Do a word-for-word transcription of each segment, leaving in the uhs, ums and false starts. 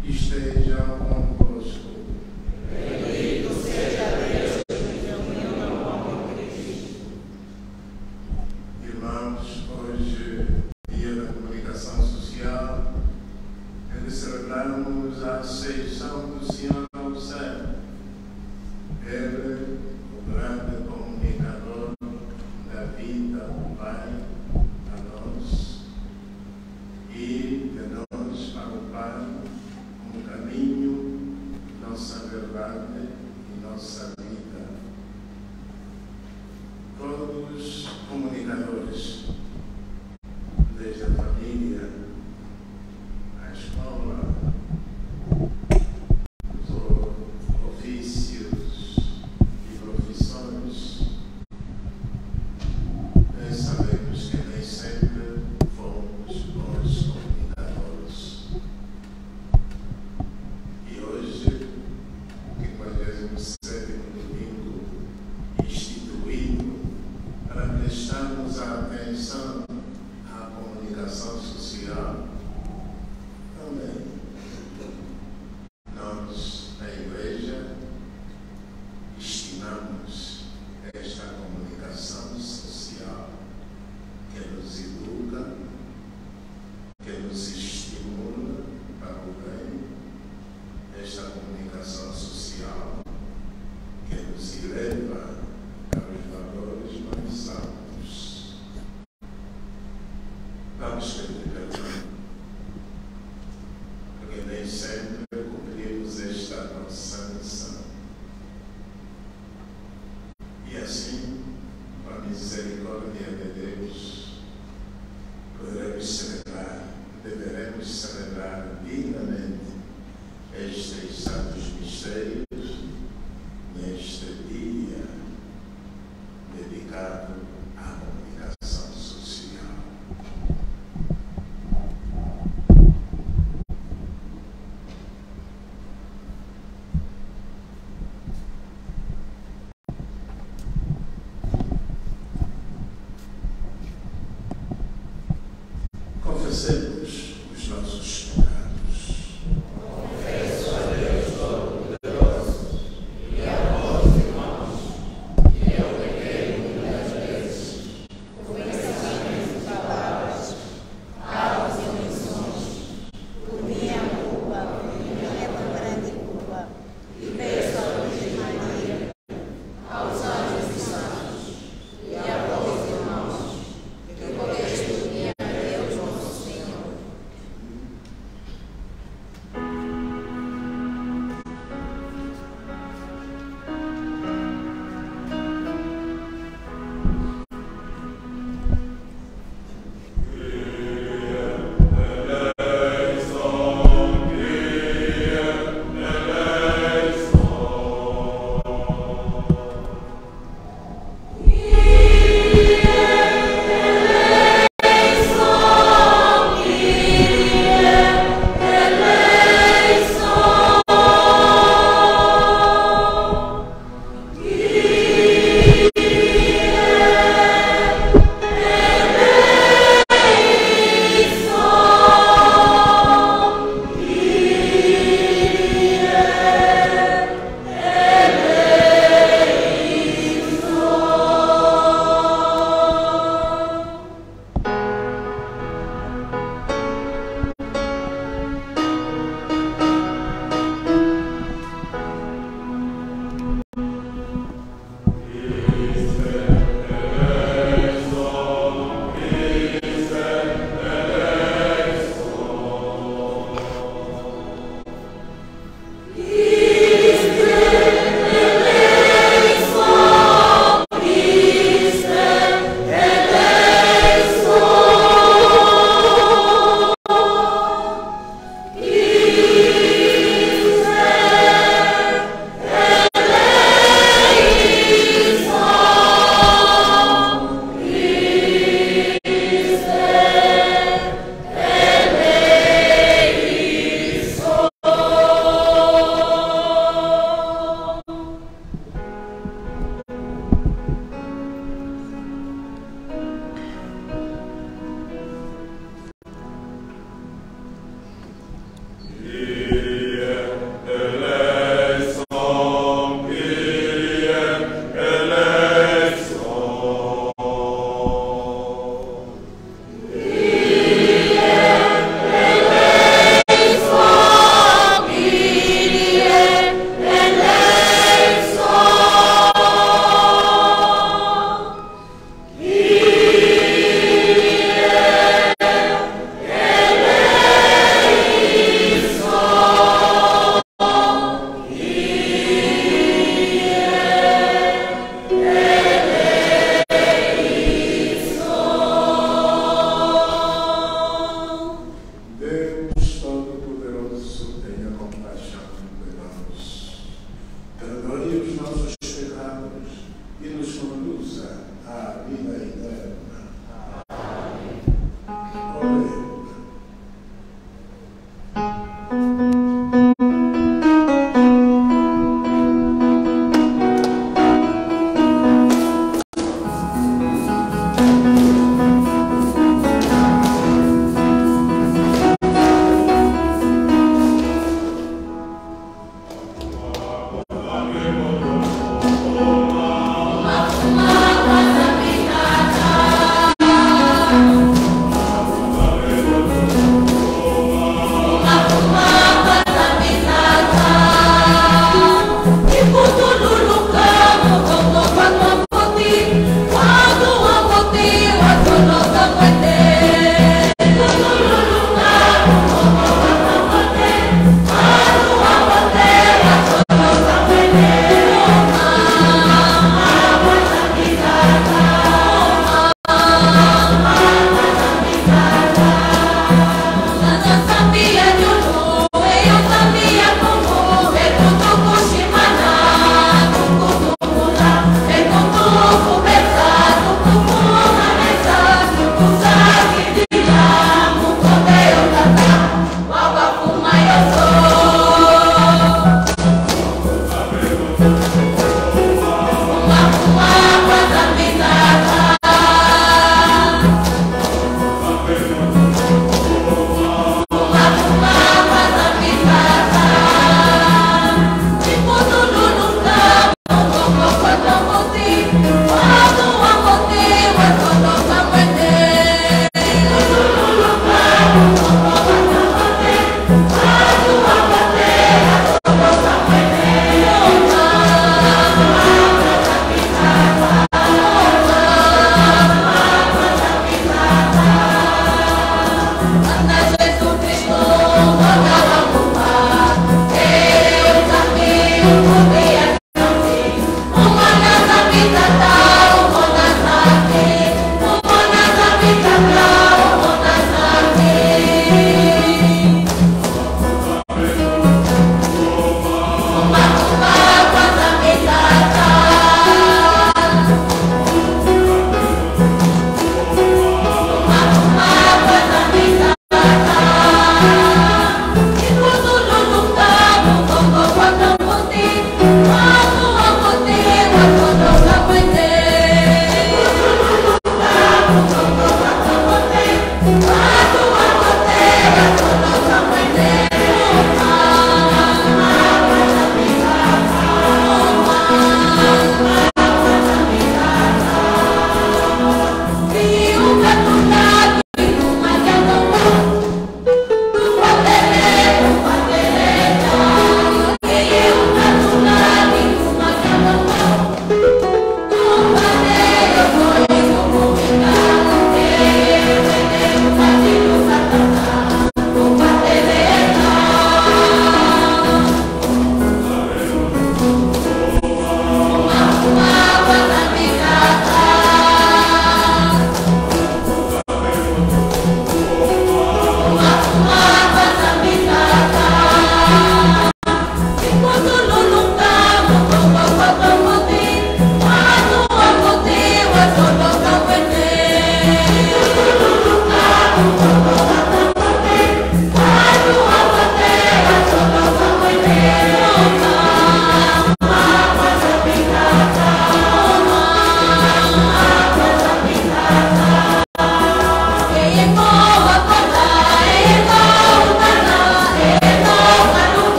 esteja convosco. Bendito seja Deus que reuniu no amor de Cristo. Irmãos, hoje, dia da comunicação social, em que celebramos a ascensão do Senhor ao céu. Ele, o grande comunicador da vida do Pai a nós e de nós para o Pai, um caminho, nossa verdade e nossa vida. Todos comunicadores, desde a família, a escola, os ofícios e profissões, nós sabemos que nem sempre fomos bons comunicadores. E hoje, quinquagésimo sétimo domingo instituído para prestarmos a atenção à comunicação social, também nós, na Igreja, estimamos esta comunicação social que nos educa, que nos estimula para o bem, esta comunicação social que nos eleva para os valores mais altos. Vamos pedir perdão, porque nem sempre cumprimos esta nossa missão. E assim, com a misericórdia de Deus, poderemos celebrar, deveremos celebrar dignamente estes santos mistérios neste dia dedicado à comunicação social. Confessemos os nossos pecados. Confesso a Deus Todo-Poderoso e a vós, irmãos, que eu pequei muitas vezes, por pensamentos, palavras, palavras e omissões, por minha culpa, por minha tão grande culpa, e peço a Virgem Maria, aos anjos e santos, e a vós, irmãos, que podeis unir a Deus nosso Senhor,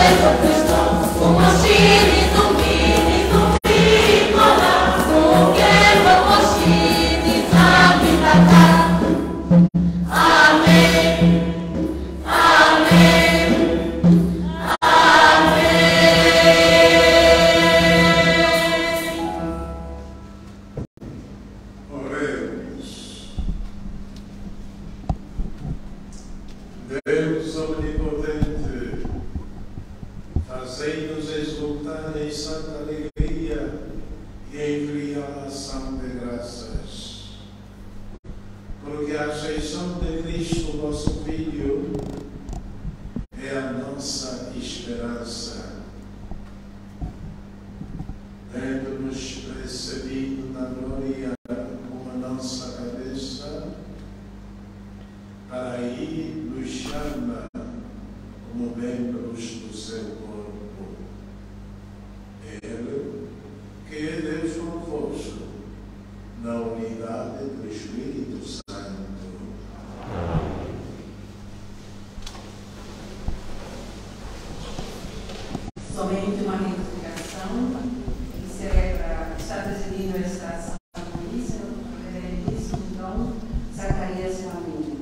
Deus omnipotente, fazei-nos exultar em santa alegria e em fria ação de graças. Porque a ascensão de Cristo, nosso Filho, é a nossa esperança. Tendo-nos recebido na glória como a nossa cabeça, para aí nos chama como membros do seu corpo. Ele, que é Deus convosco, na unidade do Espírito Santo. Somente uma retificação que celebra, está presidindo a estação da polícia, o reverendíssimo Dom Zacarias Família.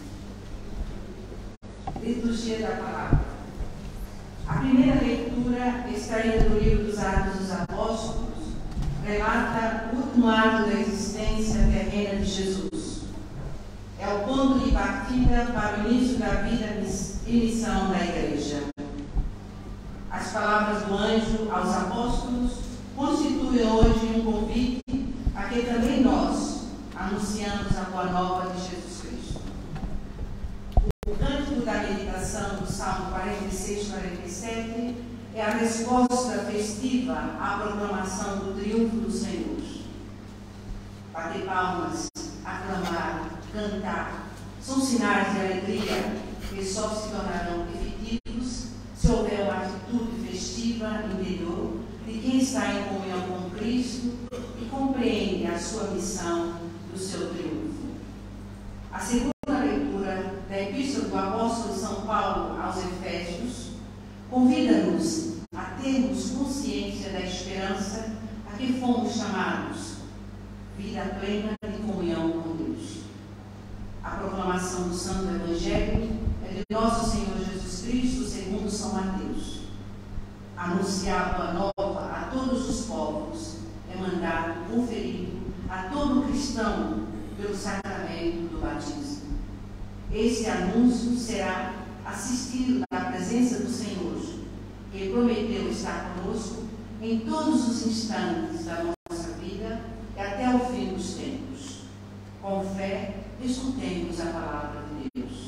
Liturgia da Palavra. A primeira leitura, extraída do livro dos Atos dos Apóstolos, relata o último ato da existência terrena de Jesus. É o ponto de partida para o início da vida e missão da Igreja. As palavras do anjo aos apóstolos constituem hoje um convite a que também nós anunciamos a boa nova de Jesus Cristo. O cântico da meditação do Salmo quarenta e seis, quarenta e sete é a resposta festiva à proclamação do triunfo do Senhor. Bater palmas, aclamar, cantar, são sinais de alegria que só se tornarão efetivos se houver uma atitude festiva interior de quem está em comunhão com Cristo e compreende a sua missão do seu triunfo. A segunda leitura da Epístola do Apóstolo São Paulo aos Efésios convida-nos a termos consciência da esperança a que fomos chamados, vida plena de comunhão com Deus. A proclamação do Santo Evangelho é de nosso Senhor Jesus Cristo, segundo São Mateus. Anunciar a boa nova a todos os povos é mandato conferido a todo cristão pelo sacramento do batismo. Esse anúncio será assistido da presença do Senhor, que prometeu estar conosco em todos os instantes da nossa vida e até o fim dos tempos. Com fé, escutemos a palavra de Deus.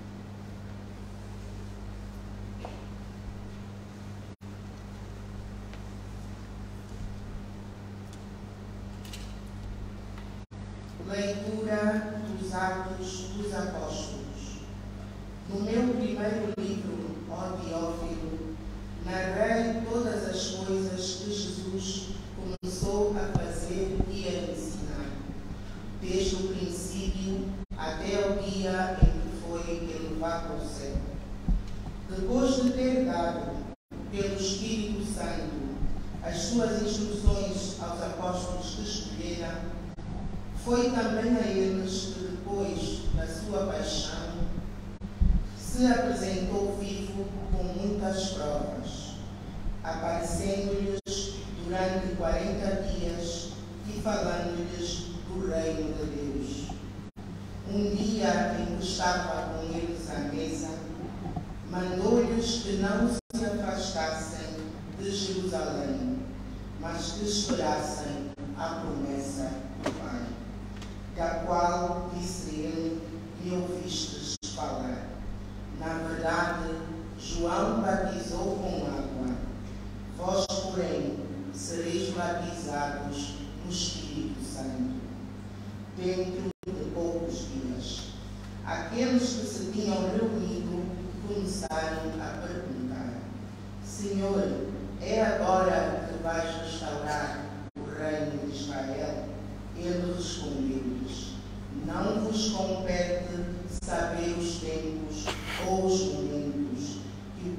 Leitura dos Atos dos Apóstolos. No meu primeiro livro, ó Teófilo, narrei todas as coisas que Jesus começou a fazer e a ensinar, desde o princípio até o dia em que foi elevado ao céu. Depois de ter dado, pelo Espírito Santo, as suas instruções aos apóstolos que escolhera, foi também a eles que, depois da sua paixão, se apresentou vivo com muitas provas, aparecendo-lhes durante quarenta dias e falando-lhes do reino de Deus. Um dia em que estava com eles à mesa, mandou-lhes que não se afastassem de Jerusalém, mas que esperassem a promessa do Pai, da qual disse ele: me ouvistes falar. Na verdade, João batizou com água, vós, porém, sereis batizados no Espírito Santo, dentro de poucos dias. Aqueles que se tinham reunido começaram a perguntar: Senhor, é agora que vais restaurar o reino de Israel? Ele respondeu-lhes: não vos compete saber os tempos ou os momentos que o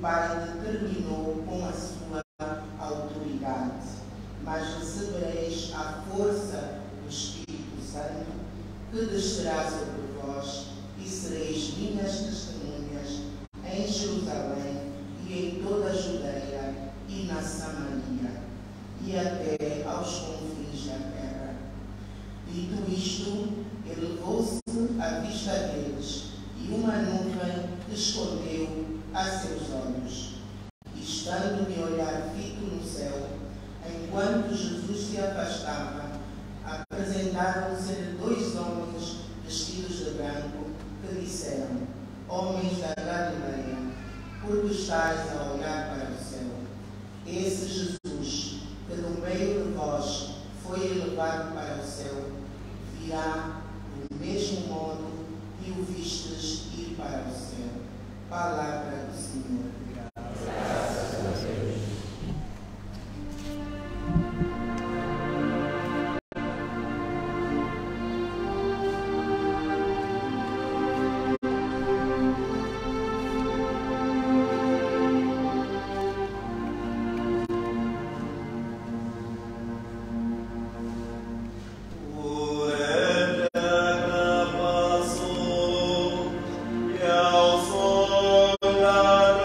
Pai determinou com a sua autoridade, mas recebereis a força do Espírito Santo, que descerá sobre vós, e sereis minhas testemunhas em Jerusalém e em toda a Judeia e na Samaria, e até aos confins da terra. Dito isto, elevou-se à vista deles, e uma nuvem escondeu a seus olhos. E estando de olhar fito no céu, enquanto Jesus se afastava, apresentaram-se dois homens vestidos de branco, que disseram: Homens da Galileia, por que estáis a olhar para o céu? Esse Jesus, que do meio de vós foi elevado para o céu, virá do mesmo modo que o vistes ir para o céu. Palavra do Senhor. Graças a Deus. Love.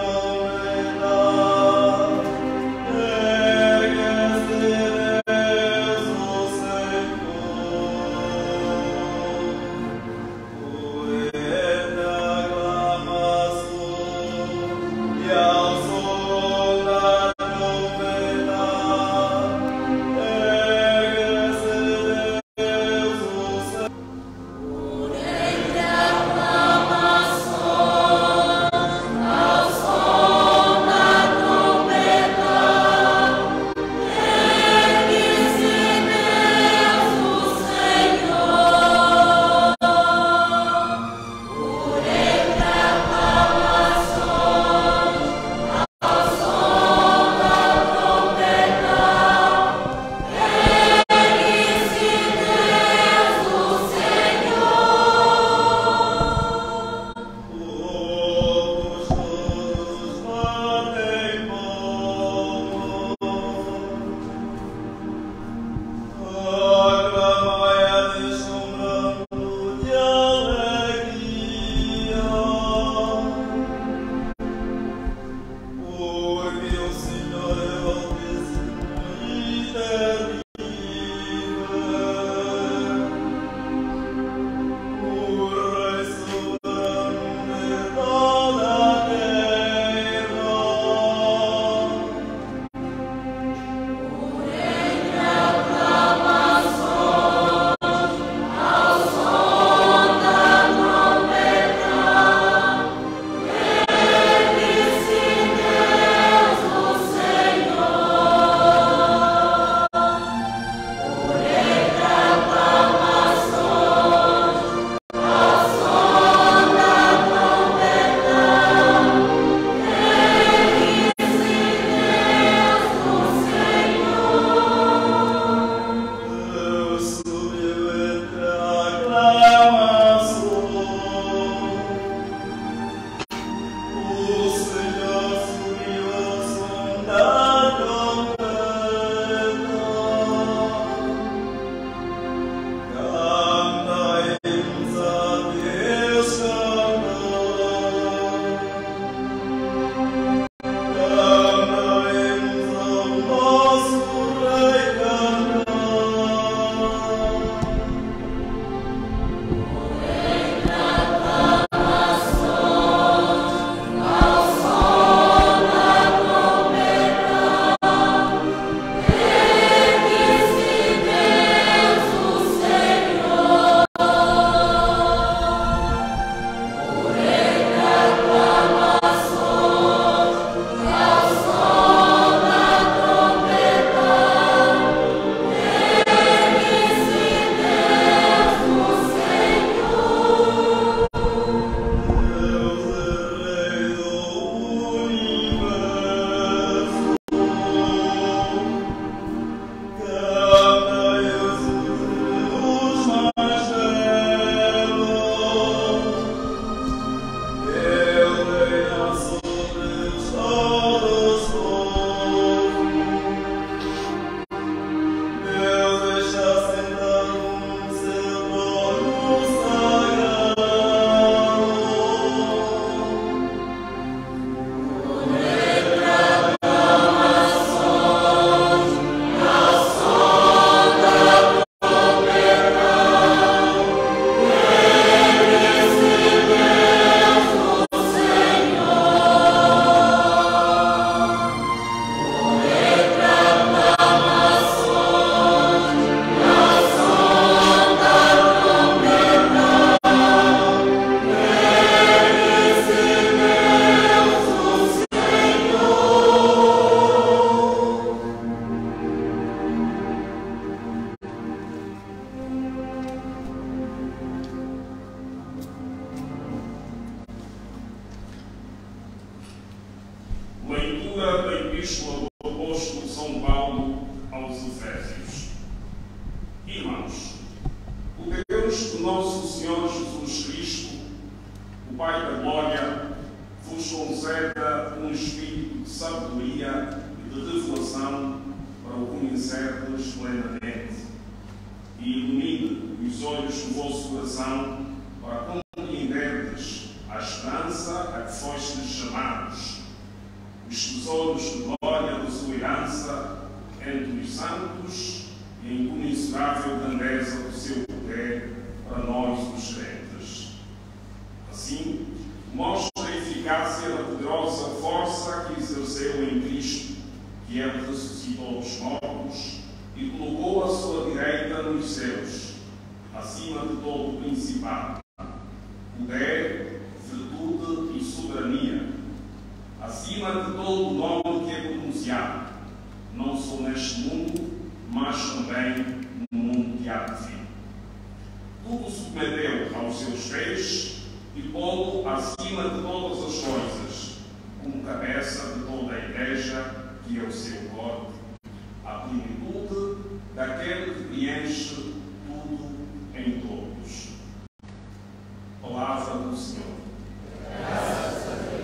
Epístola do Apóstolo São Paulo aos Efésios. Irmãos, o Deus do nosso Senhor Jesus Cristo, o Pai da Glória, vos conceda um espírito de sabedoria e de revelação para o conhecerdes plenamente, e ilumine os olhos do vosso coração para compreenderdes a esperança a que fostes chamados, os tesouros de glória da sua herança entre os santos e a incomensurável grandeza do seu poder para nós, os crentes. Assim, mostra a eficácia da poderosa força que exerceu em Cristo, que ele ressuscitou dos mortos e colocou a sua direita nos céus, acima de todo o principado, poder, virtude e soberania, acima de todo o nome que é pronunciado, não só neste mundo, mas também no mundo que há de vir. Tudo submeteu aos seus pés e pô-lo acima de todas as coisas, como cabeça de toda a Igreja, que é o seu corpo, a plenitude daquele que preenche tudo em todos. Palavra do Senhor. Graças a Deus.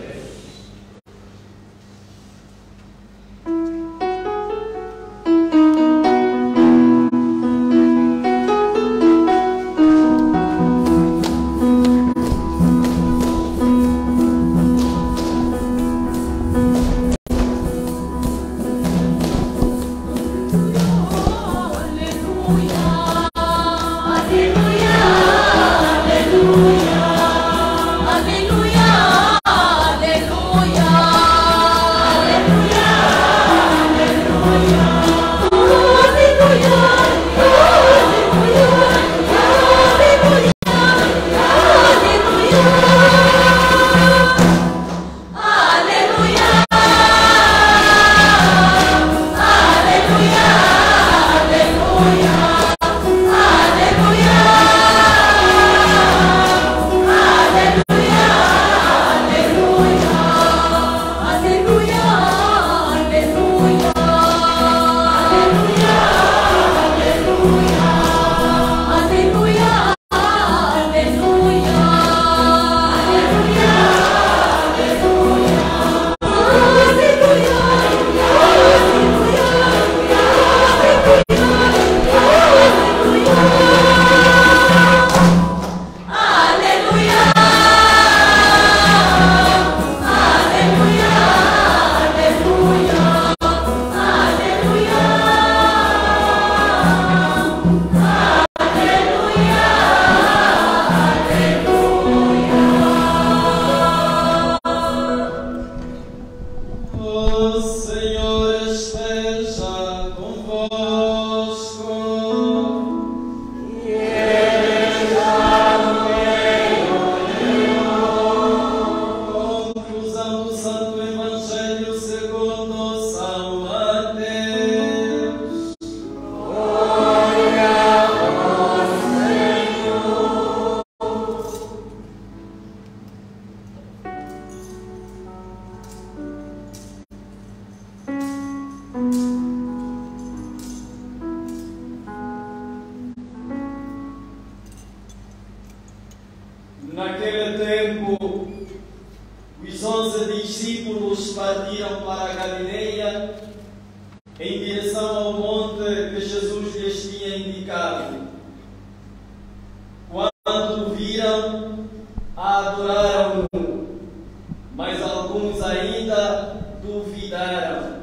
Naquele tempo, os onze discípulos partiram para a Galileia em direção ao monte que Jesus lhes tinha indicado. Quando o viram, adoraram-no, mas alguns ainda duvidaram.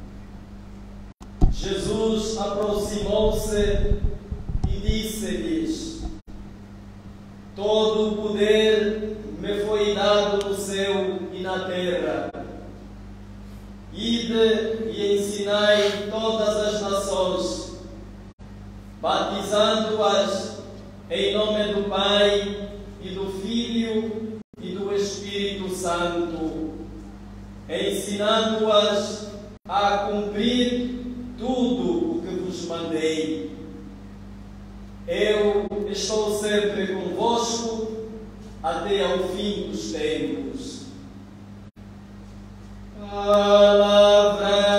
Jesus aproximou-se e disse-lhes: todo o poder me foi dado no céu e na terra. Ide e ensinai todas as nações, batizando-as em nome do Pai e do Filho e do Espírito Santo, ensinando-as a cumprir tudo o que vos mandei. Eu estou sempre convosco até ao fim dos tempos. Palavra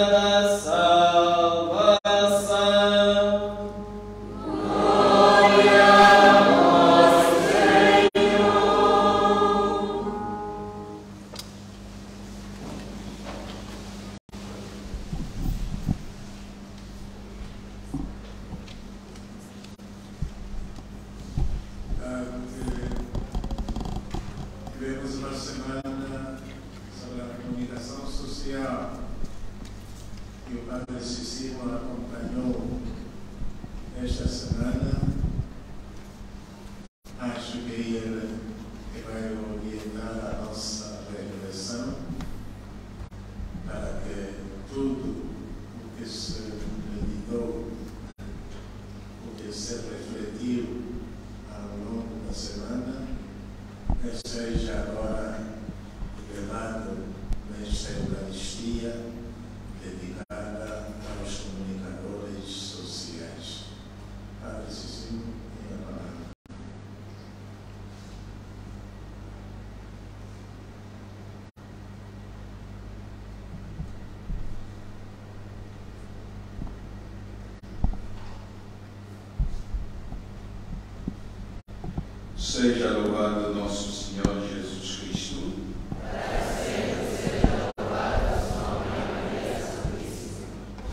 comunicação social que o Padre Cecílio acompanhou esta semana, acho que ele que vai orientar a nossa reflexão para que tudo o que se meditou, o que se refletiu ao longo da semana, seja agora revelado nesta Eucaristia dedicada aos comunicadores sociais. Padre Cecílio, tem a palavra. Seja louvado nosso Senhor Jesus Cristo. Seja louvado o nome de Maria Santíssima.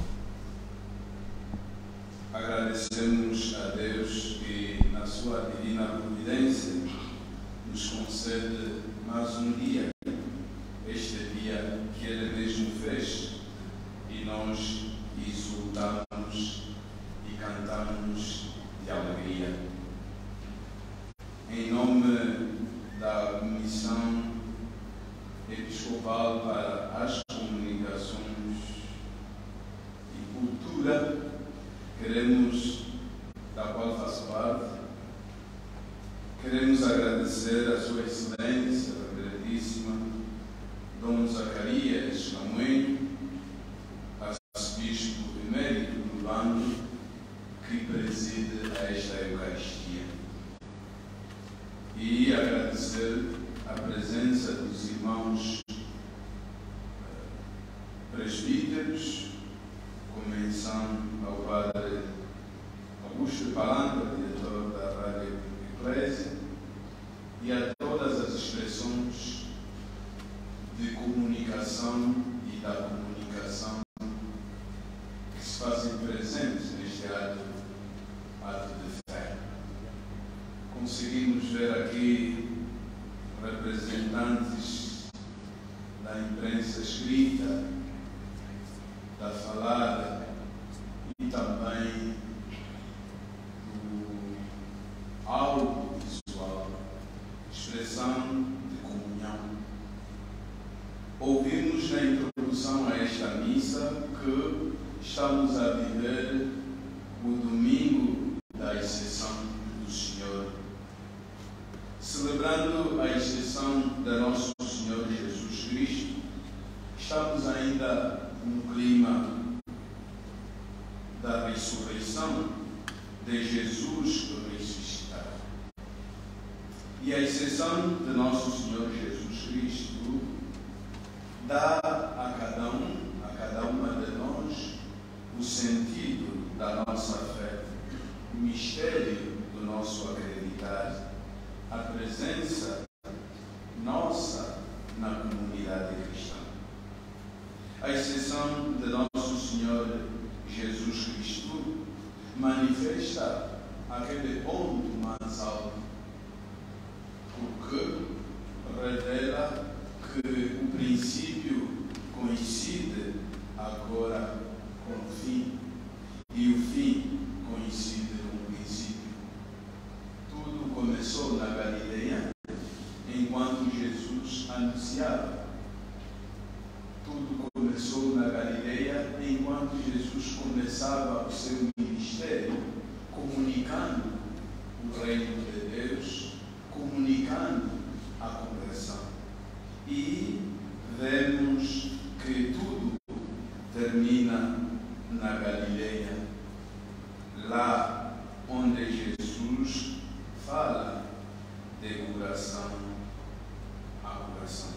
Agradecemos a Deus que, na sua divina providência, nos concede mais um dia, este dia que Ele mesmo fez, e nós exultamos e cantamos de alegria. Em nome da Comissão Episcopal para as Comunicações e Cultura, queremos, da qual faço parte, queremos agradecer a Sua Excelência, a Reverendíssima Dom Zacarias Lamoenho, arcebispo emérito do Bando, que preside a esta Eucaristia. E agradecer a presença dos irmãos presbíteros, com menção ao Padre Augusto Palanda, diretor da Rádio Eclésia, e a todas as expressões de comunicação e da comunicação que se fazem presentes neste ato, ato de fé. Conseguimos ver aqui representantes da imprensa escrita, da falada e também do audiovisual, expressão de comunhão. Ouvimos na introdução a esta missa que estamos a viver o domingo da exceção do Senhor, celebrando a exceção de nosso Senhor Jesus Cristo. Estamos ainda no clima da ressurreição de Jesus ressuscitado. E a exceção de nosso Senhor Jesus Cristo dá a cada um, a cada uma de nós, o sentido da nossa fé, o mistério do nosso acreditar, a presença nossa na comunidade cristã. A exceção de nosso Senhor Jesus Cristo manifesta aquele ponto mais alto, porque revela que o princípio coincide agora com o fim, e o fim coincide com o princípio. Tudo começou na Galileia, enquanto Jesus anunciava. Tudo começou na Galileia, enquanto Jesus começava o seu ministério, comunicando o reino de Deus, comunicando a conversão. E vemos que tudo termina na Galileia, lá onde Jesus fala de coração a coração.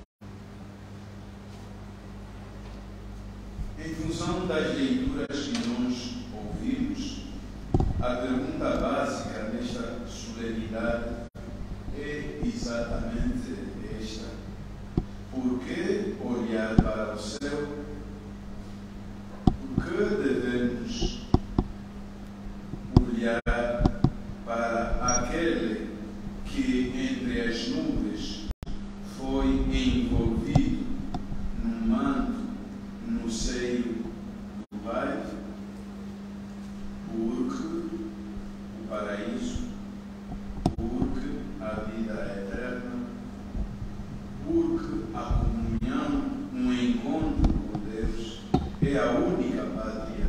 Em função das leituras que nós ouvimos, a pergunta básica nesta solenidade é exatamente esta: por que olhar para o céu? Por que devemos olhar para aquele que entre as nuvens foi envolvido num é a única pátria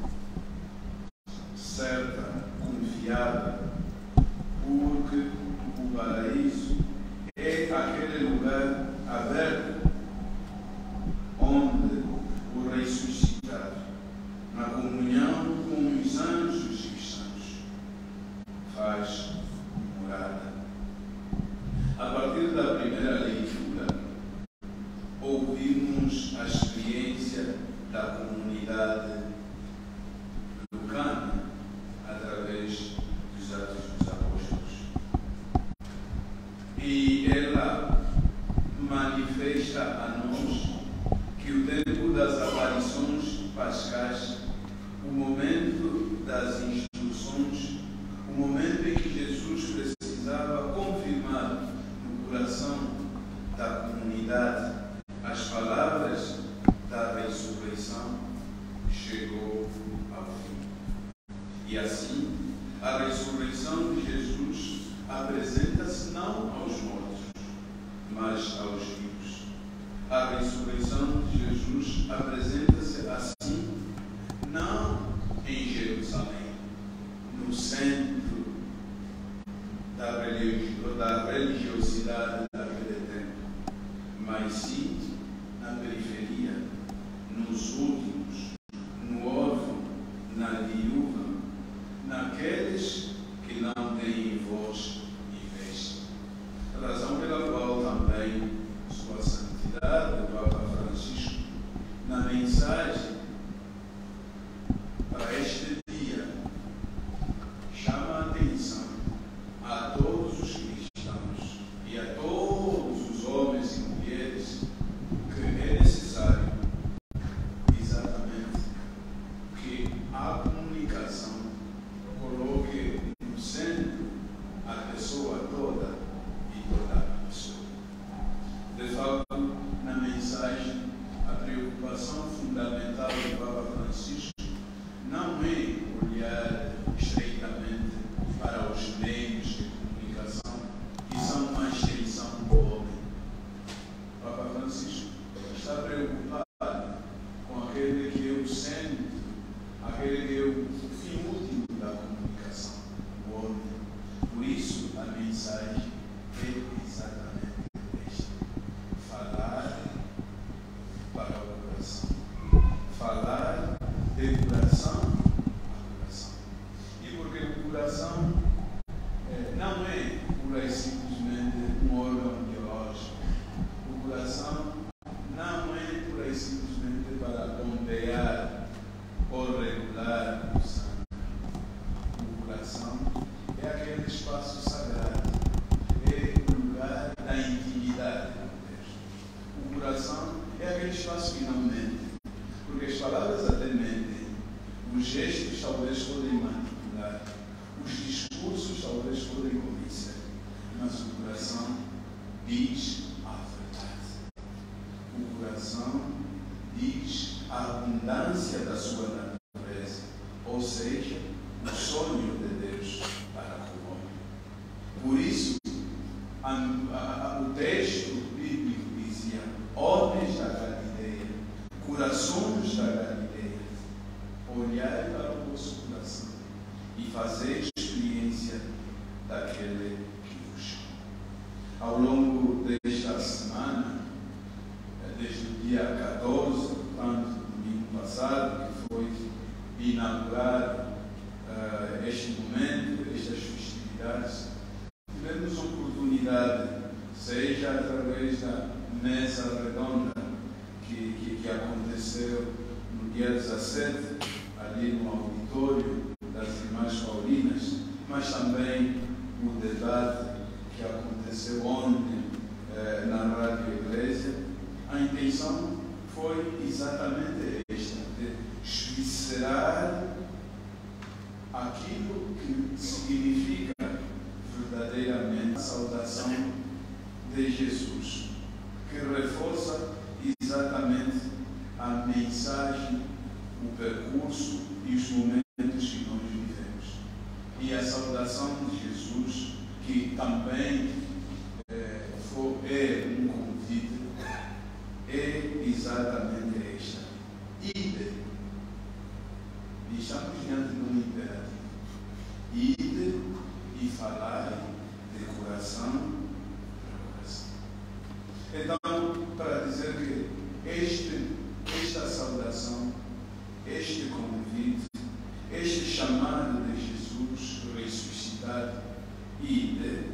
certa, confiável, porque o paraíso é aquele lugar aberto onde o ressuscitado, na comunhão com os anjos e os santos, faz morada. A partir da primeira leitura, ouvimos a experiência da comunidade lucana através dos Atos dos Apóstolos. E ela manifesta a nós que o tempo das aparições pascais, o momento das instruções, o momento em que Jesus precisava confirmar no coração da comunidade as palavras da ressurreição, chegou ao fim. E assim, a ressurreição de Jesus apresenta-se não aos mortos, mas aos vivos. A ressurreição de Jesus apresenta-se assim, não em Jerusalém, no centro da religiosidade daquele tempo, mas sim na periferia, nos últimos, no órfão, na viúva, naqueles que não têm voz e vez. A razão pela qual também Sua Santidade, o Papa Francisco, na mensagem para este dia, chama a atenção a todos os cristãos e a todos os homens e mulheres que é necessário exatamente que a comunicação coloque no centro a pessoa toda e toda a pessoa. De fato, na mensagem, a preocupação fundamental do Papa Francisco não é olhar estreitamente para os meios de comunicação que são uma extensão do homem. O Papa Francisco está preocupado com aquele que é o centro, aquele que é o fim último da comunicação, o homem. Por isso, a mensagem é exatamente esta: falar para o coração, falar de coração a coração. E porque o coração eh, não é pura e simplesmente um órgão biológico. O coração não é pura e simplesmente para bombear ou regular o sangue. O coração é aquele espaço sagrado, é o lugar da intimidade com Deus. O coração é aquele espaço que não mente, porque as palavras até mentem, os gestos talvez podem manipular, os discursos talvez podem convencer, mas o coração diz a verdade. O coração diz a abundância da sua natureza, ou seja, o sonho de Deus para o homem. Por isso, a, a, a, o texto bíblico dizia: homens da Galileia, corações da Galileia, olhai para o vosso coração e fazei experiência daquele que vos chama. Ao longo desta semana, desde o dia catorze, portanto, domingo passado, que foi inaugurado uh, este momento, estas festividades, tivemos a oportunidade, seja através da mesa redonda que, que, que aconteceu no dia dezassete, ali no auditório das Irmãs Paulinas, mas também o debate que aconteceu ontem eh, na Rádio Igreja. A intenção foi exatamente esta, de esviscerar aquilo que significa verdadeiramente a saudação de Jesus, que reforça exatamente a mensagem, o percurso e os momentos que nós vivemos. E a saudação de Jesus, que também é, for, é um convite, é exatamente esta: ide coração este convite, este chamado de Jesus ressuscitado e de,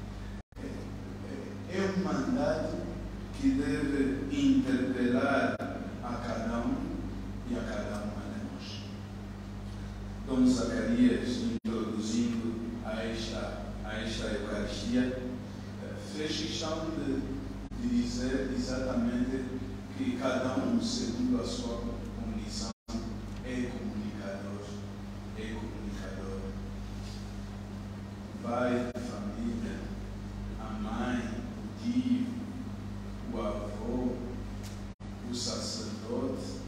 é, é um mandato que deve interpelar a cada um e a cada uma de nós. Dom Zacarias, introduzindo a esta, a esta Eucaristia, fez questão de, de dizer exatamente que cada um, segundo a sua condição, é comunicador, é comunicador. Pai de família, a mãe, o tio, o avô, o sacerdote,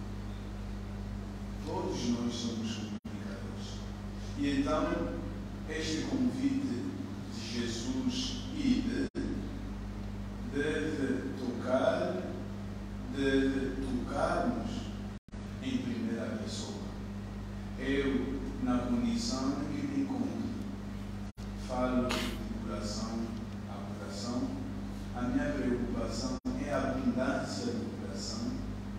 todos nós somos comunicadores. E então, este convite de Jesus ide deve tocar, deve tocar-nos em primeira pessoa. Eu, na condição em que me encontro, falo de coração a coração, a minha preocupação é a abundância do coração.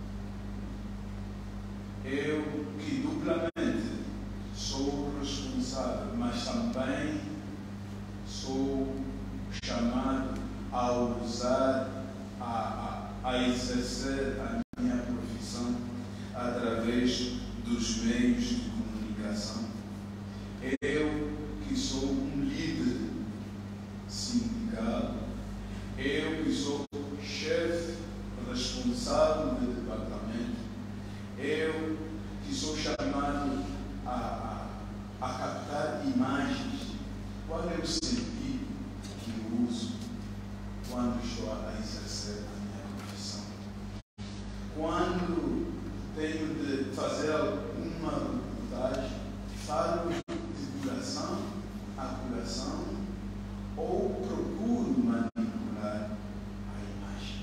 Eu, que duplamente sou responsável, mas também sou chamado a usar, a, a, a exercer a minha profissão através dos meios de comunicação. Eu, que sou um líder sindical, eu que sou chefe responsável do departamento, eu que sou chamado a, a, a captar imagens, qual é o sentido que eu uso quando estou a exercer a minha profissão? Quando tenho de fazer alguma reportagem, falo de coração a coração ou procuro manipular a imagem?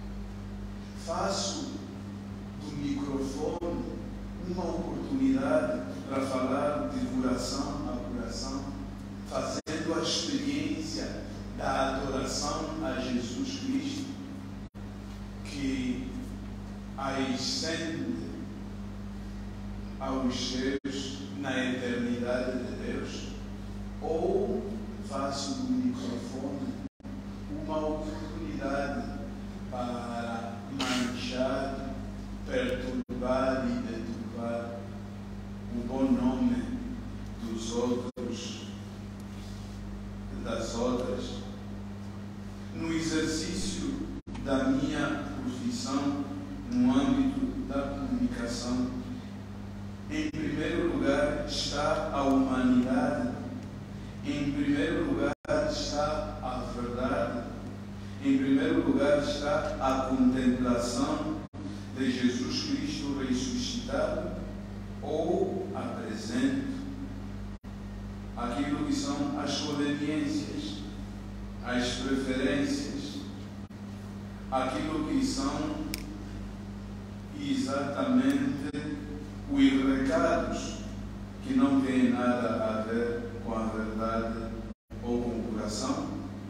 Faço do microfone uma oportunidade para falar de coração a coração, fazendo a experiência da adoração a Jesus Cristo, que ascende aos céus na eternidade de Deus, ou faço do microfone uma oportunidade para manchar, perturbar e deturbar o bom nome dos outros, das outras, no exercício da minha profissão, no âmbito da comunicação. Em primeiro lugar está a humanidade, em primeiro lugar está a verdade, em primeiro lugar está a contemplação de Jesus Cristo ressuscitado, ou apresento aquilo que são as conveniências, as preferências, aquilo que são exatamente os recados que não têm nada a ver com a verdade ou com o coração,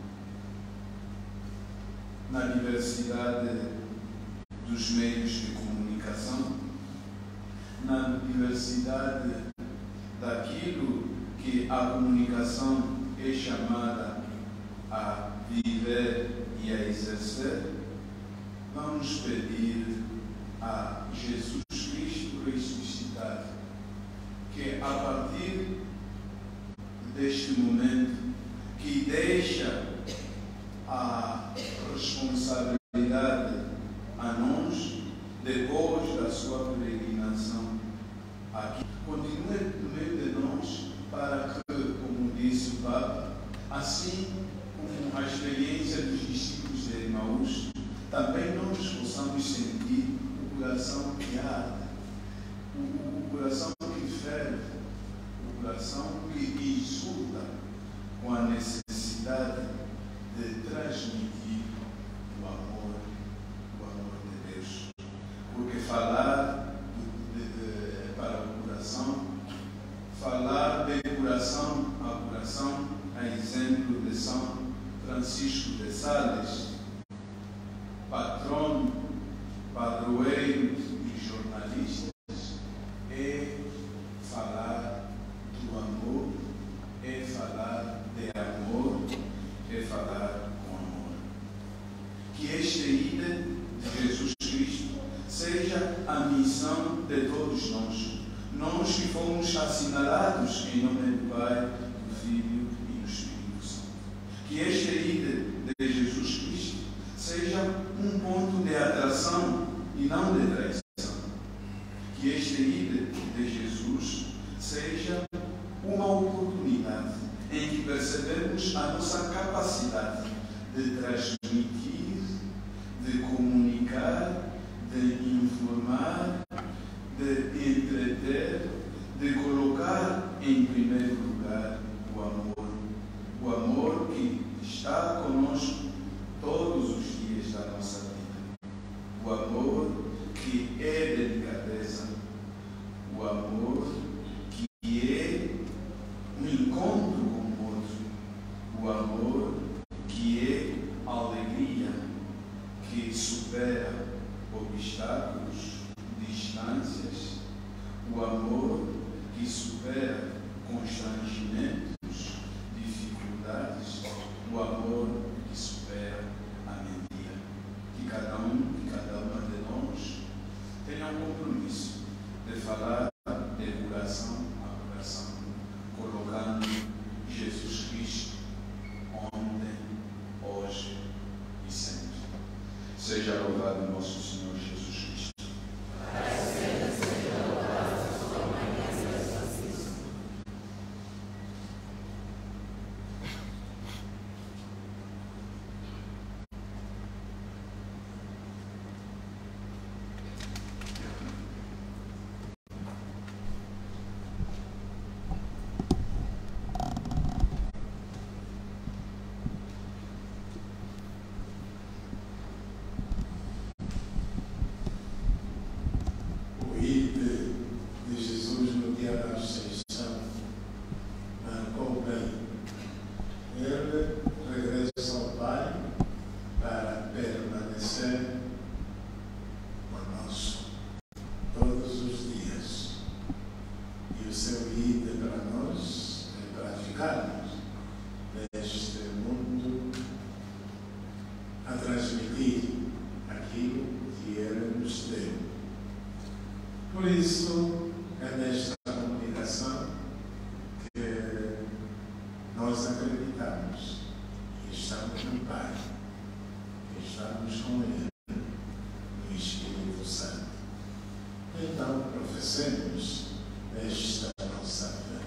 na diversidade dos meios de comunicação, na diversidade daquilo que a comunicação é chamada a viver e a exercer. Vamos pedir a Jesus Cristo ressuscitado que, a partir deste momento, que deixa a responsabilidade a nós, depois da sua peregrinação aqui, continue no meio de nós, para que, como disse o Papa, assim como a experiência dos discípulos de Emaús, também nós possamos sentir o coração que arde, o, o coração que ferve, o coração que exulta com a necessidade de transmitir o amor, o amor de Deus. Porque falar de, de, para o coração, falar de coração a coração, a exemplo de São Francisco de Sales, patrono, padroeiro e jornalista, seja a missão de todos nós. Nós que fomos assinalados em nome do Pai, do Filho e do Espírito Santo. Que esta ida de Jesus Cristo seja um ponto de atração e não de traição. Que esta ida de Jesus seja uma oportunidade em que percebemos a nossa capacidade de transmitir, de comunicar, de informar, de entreter, de colocar em primeiro lugar o amor. O amor que está conosco todos os dias da nossa vida. O amor que é delicadeza. O amor que é um encontro com o outro. O amor que é alegria, que supera obstáculos, distâncias. O amor que supera constrangimentos, dificuldades. O amor que supera a mentira. Que cada um e cada uma de nós tenha um compromisso de falar de coração a coração, colocando Jesus Cristo ontem, hoje e sempre. Seja louvado nosso Senhor Jesus Cristo. Por isso, é nesta comunicação que nós acreditamos que estamos no Pai, que estamos com Ele, no Espírito Santo. Então, professemos esta nossa fé.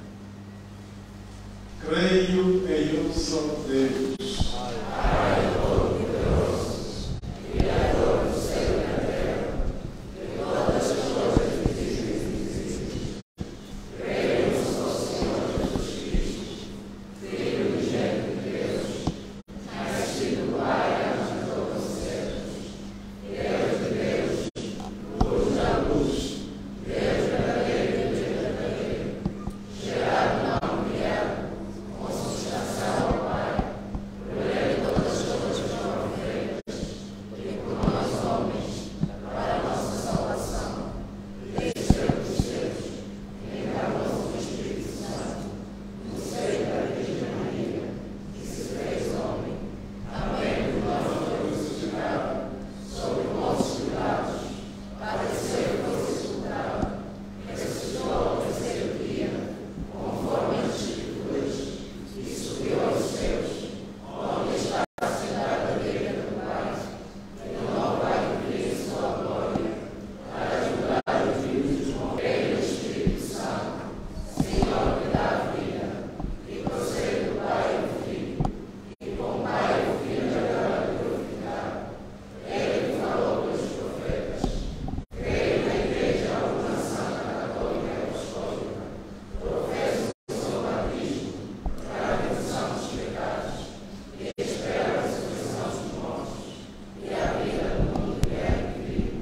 Creio em um só Deus, Pai Todo-Poderoso, Criador do céu e da terra, de todas as coisas que existem. Creio no só Senhor Jesus Cristo, Filho unigênito de Deus, nascido do Pai antes de todos os séculos, Deus de Deus, luz da luz, Deus verdadeiro e Deus verdadeiro, gerado não criado, consubstancial ao Pai, por Ele todas as coisas foram feitas, e por nós homens, para a nossa salvação, desceu dos céus, encarnou-se no Espírito Santo, no seio da Virgem Maria, e se fez homem, também por nós foi crucificado, sob nossos cuidados, padeceu e foi sepultado, ressuscitou ao terceiro dia, conforme as Escrituras, e subiu aos céus, onde está sentado à direita do Pai, e não vai vir em sua glória, para julgar os vivos e os mortos. Creio no Espírito Santo, Senhor que dá vida, e procede do Pai e do Filho, e com o Pai e o Filho agora glorificado. Ele que falou pelos profetas. Creio na Igreja Una Santa Católica e Apostólica, professo o seu batismo para a remissão dos pecados, e espero a ressurreição dos mortos e a vida do mundo que é e vive.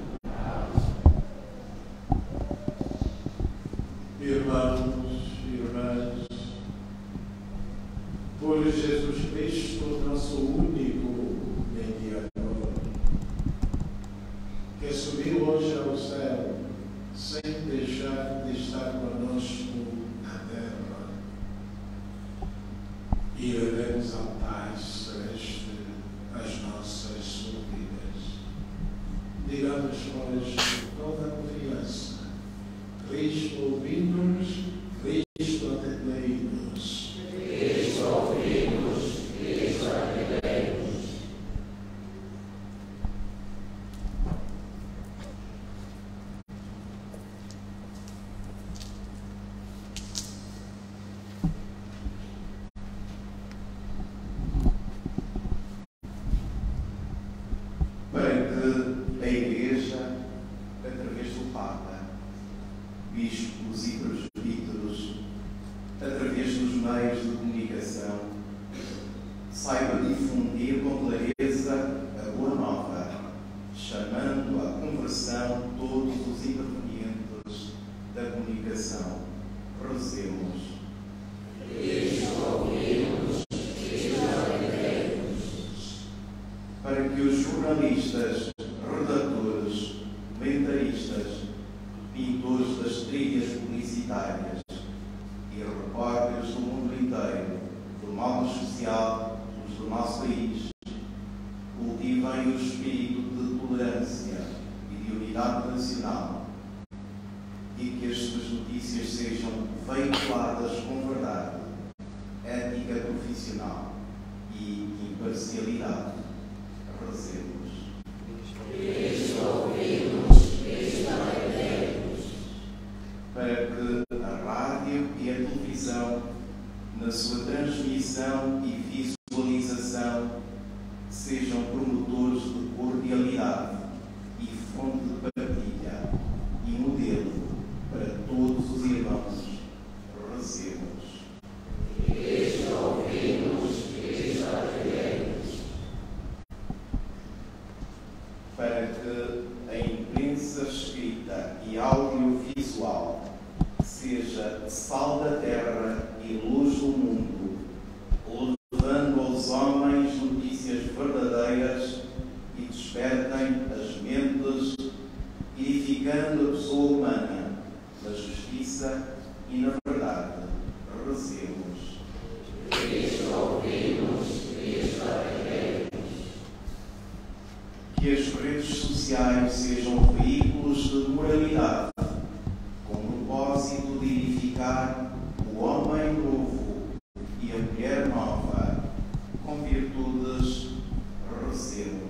Irmãos e irmãs, por Jesus Cristo, nosso único mediador, que subiu hoje ao céu, sem deixar de estar conosco na terra, e levemos ao Pai Celeste as nossas súplicas. Digamos, pois, com bispos e presbíteros, através dos meios de comunicação, saiba difundir com clareza a boa nova, chamando à conversão todos os intervenientes da comunicação. Rezemos. Para que os jornalistas, redatores, comentaristas, pintores das trilhas publicitárias e repórteres do mundo inteiro, do modo especial os do nosso país, cultivem o espírito de tolerância e de unidade nacional, e que as suas notícias sejam veiculadas com verdade, ética profissional e imparcialidade. Rezemos. Para que a rádio e a televisão, na sua transmissão e visualização, sejam promotores de cordialidade e fonte de partilha e modelo para todos os irmãos. Rezemos. Para que a imprensa escrita e audiovisual seja sal da terra e luz do mundo, levando aos homens notícias verdadeiras e despertem as mentes, edificando a pessoa humana na justiça e na verdade. Rezemos. Que as redes sociais sejam veículos de moralidade, com o propósito de edificar o homem novo e a mulher nova, com virtudes. Rezemos.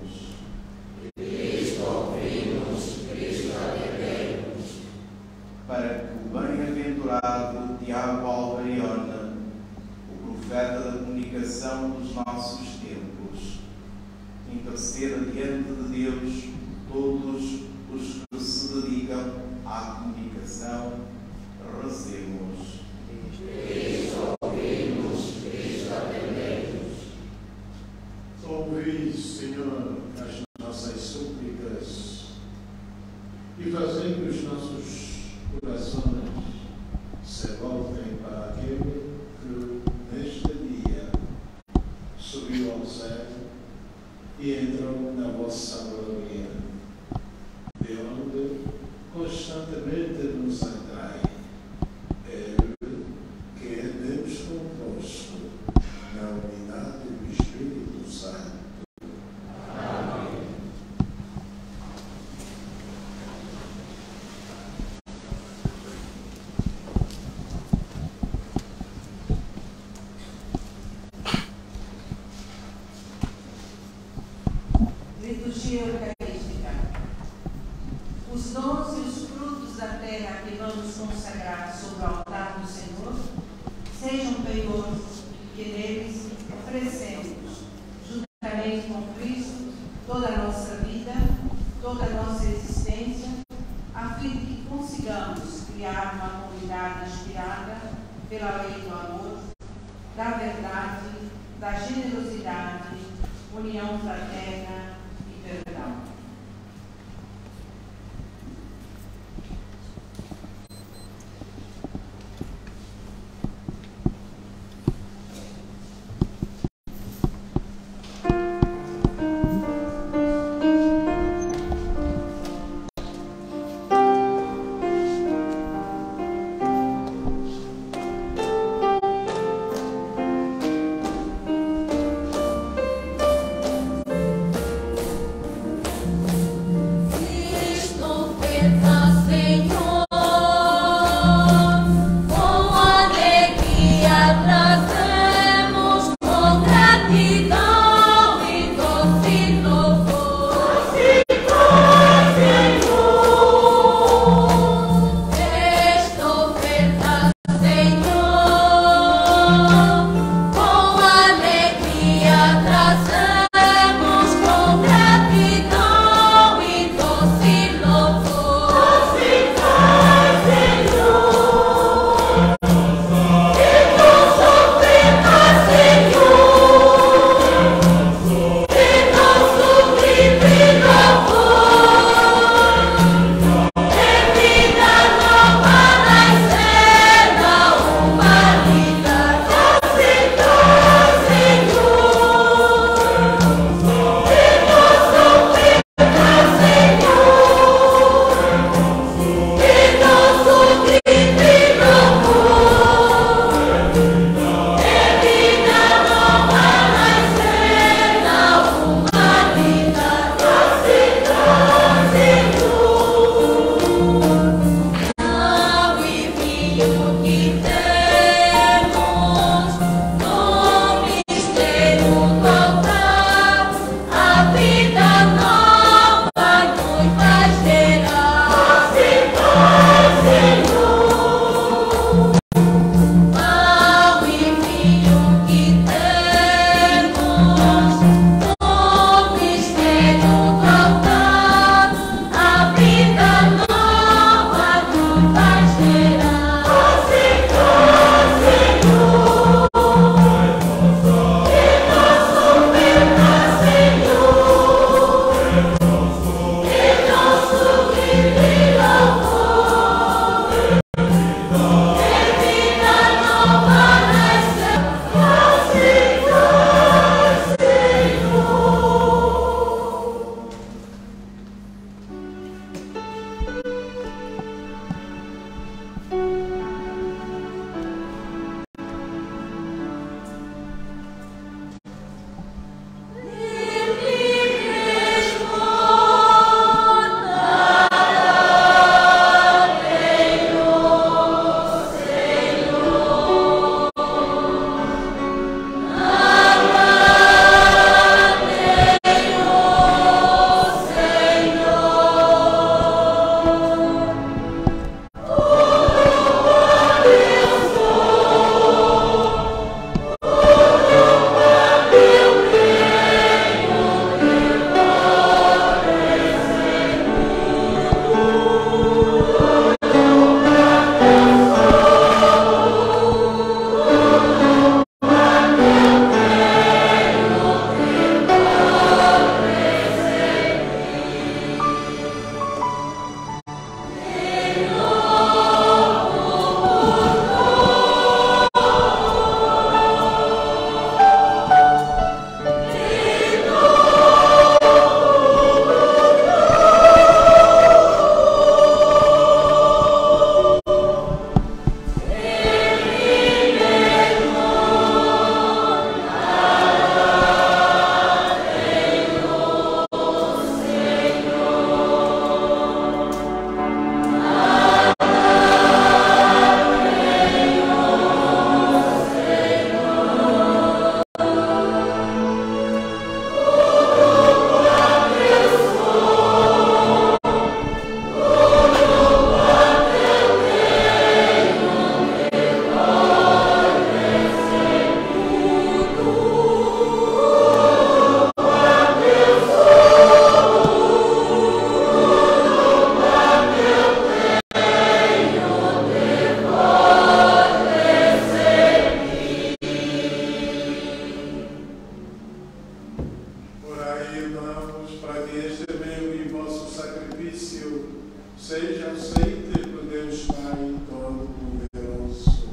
Para que o bem-aventurado Tiago Albarione, o profeta da comunicação dos nossos tempos, interceda diante de Deus todos os que se dedicam à comunicação. Rezemos. Ouvi, Senhor, as nossas súplicas e fazei que os nossos corações se voltem para aquele que neste dia subiu ao céu e entrou na vossa glória, de onde constantemente nos atrai. Ele que é Deus convosco, na unidade do Espírito Santo. Amém. Liturgia Eucarística. Os dons e os frutos da terra que vamos consagrar sobre o altar do Senhor sejam penhores que neles oferecemos, juntamente com Cristo, toda a nossa vida, toda a nossa existência, a fim de que consigamos criar uma comunidade inspirada pela lei do amor, da verdade, da generosidade, união fraterna e perdão. Thank seja aceite por Deus Pai Todo-Poderoso.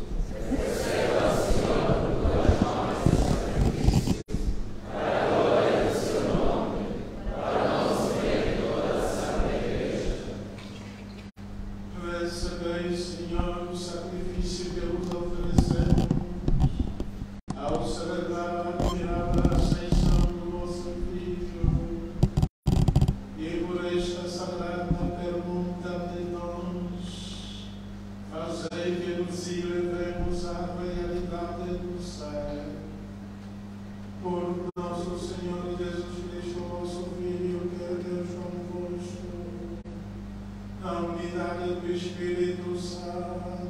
Recebeis, Senhor, o sacrifício que vos oferecemos ao celebrar a admirável ascensão do vosso Filho, e por esta sagrada pergunta de nós, fazei que nos elevemos à realidade do céu. Por nosso Senhor Jesus Cristo, vosso Filho, que é Deus convosco, na unidade do Espírito Santo.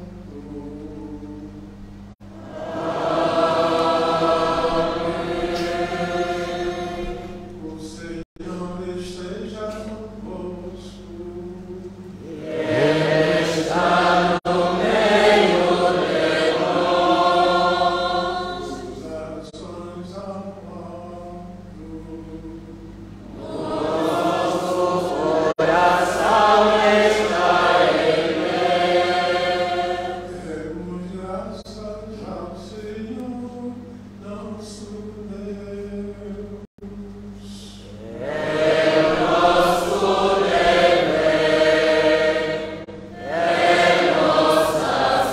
O Senhor esteja convosco. Está no meio de nós. Orações ao alto. Nosso coração está em Demos graças ao Senhor, nosso Deus. É nosso dever, é nossa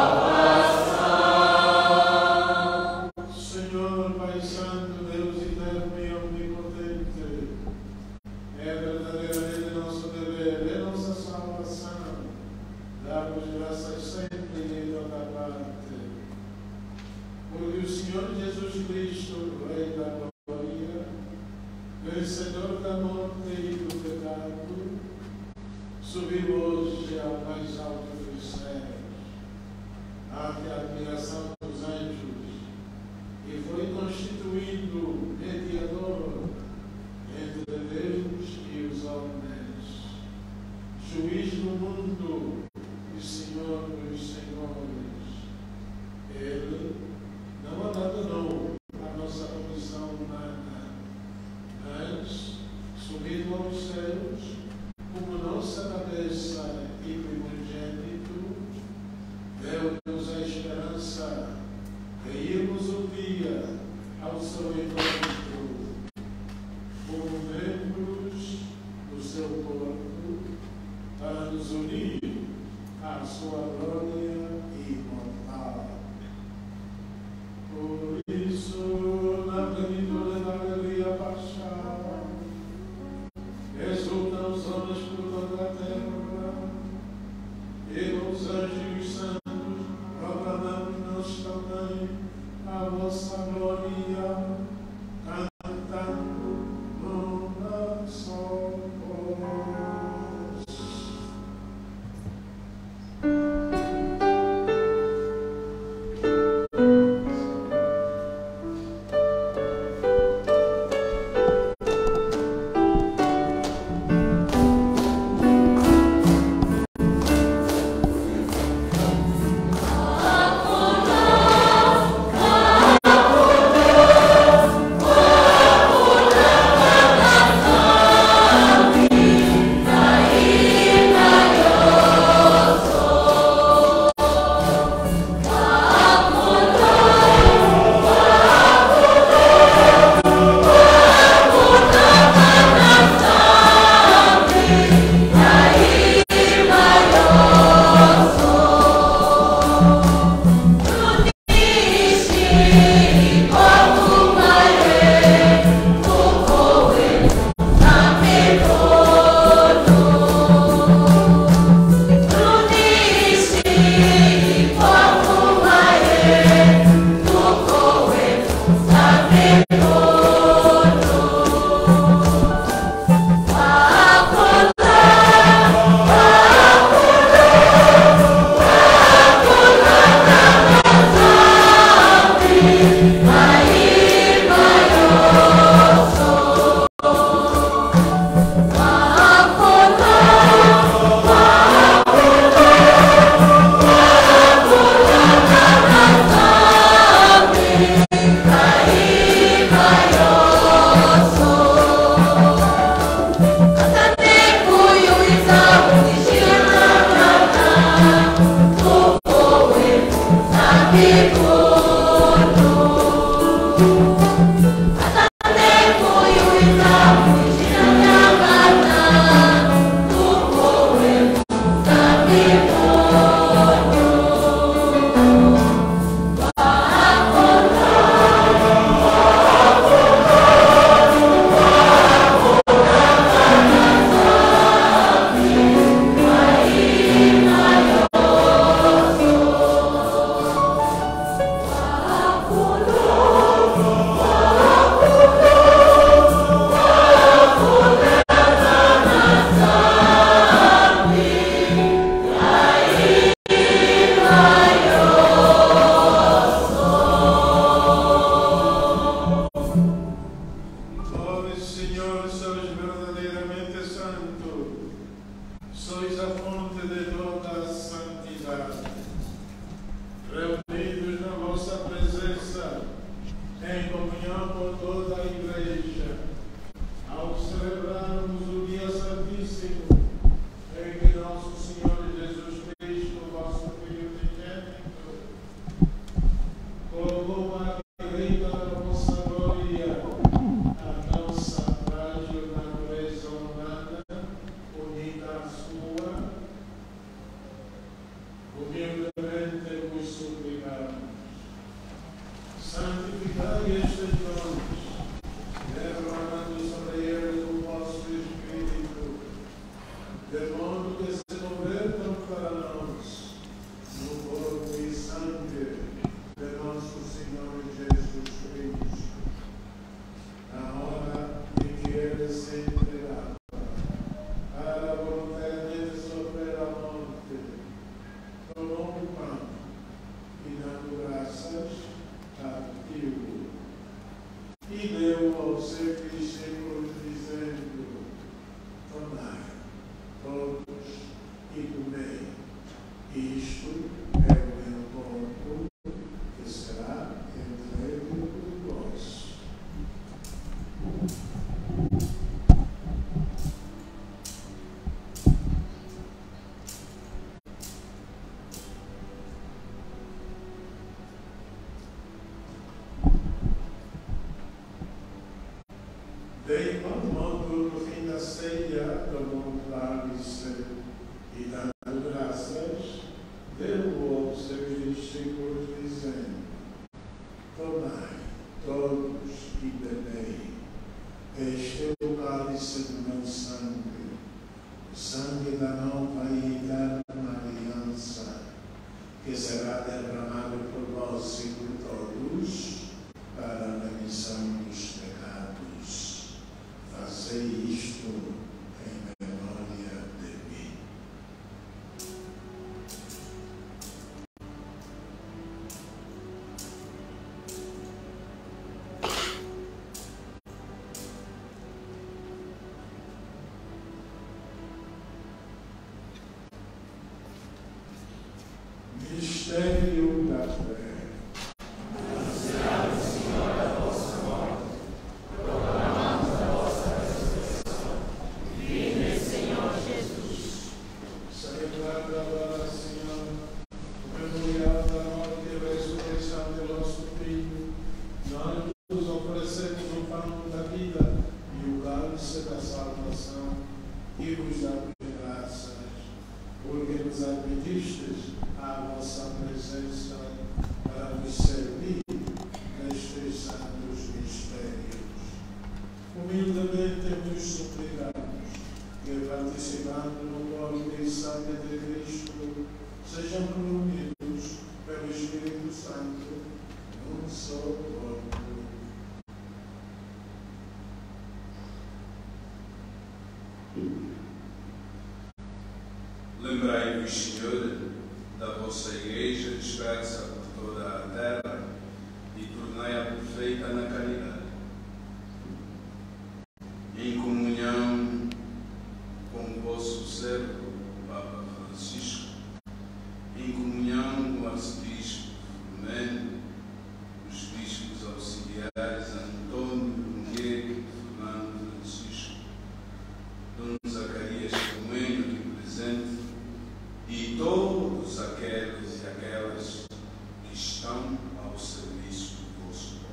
salvação. Senhor, Pai Santo, Deus eterno e omnipotente, é verdadeiramente nosso dever, é nossa salvação, dar-vos graças sempre e em toda parte. Porque o Senhor Jesus Cristo, Rei da glória, vencedor da morte e do pecado, subiu hoje ao mais alto dos céus, ante a admiração dos anjos, e foi constituído mediador entre Deus e os homens, juiz do mundo e Senhor dos senhores. Ele não abandonou a nossa condição humana, mas, subindo aos céus, como nossa cabeça e primogênito, deu-nos a esperança fonte de toda a santidade, reunidos na vossa presença, em comunhão com toda a Igreja, ao celebrarmos o dia santíssimo, em que nosso Senhor Jesus Cristo, vosso Filho unigênito, colocou a direita da vossa glória a nossa frágil natureza humana, unida à sua, humildemente vos suplicamos. Santificai estes dons, derramando sobre eles o vosso Espírito, de modo que se convertam para nós no corpo e sangue de nosso Senhor Jesus Cristo, na hora em que ele se entregava para voluntariamente sofrer a morte, tomou o pão e, dando graças, partiu e deu aos seus discípulos, dizendo: tomai todos e comei, isto é o meu corpo, que será entregue por vós. De igual modo, no fim da ceia, tomou o cálice e, dando graças, deu aos seus discípulos, dizendo: tomai todos e bebei, este é o cálice do meu sangue, o sangue da nova e eterna aliança, que será derramado por vós e por todos para a remissão dos pecados. Fazei isto em memória de mim. Mistério da fé. Lembrai-vos, Senhor, da vossa Igreja dispersa por toda a terra e tornai-a perfeita na caridade. Em comunhão com o vosso servo, o Papa Francisco, em comunhão com o Arcebispo Filomeno, os bispos auxiliares Antônio, Miguel e Fernando Francisco, Dom Zacarias Coelho, aqui presente, e todos aqueles e aquelas que estão ao serviço do vosso povo.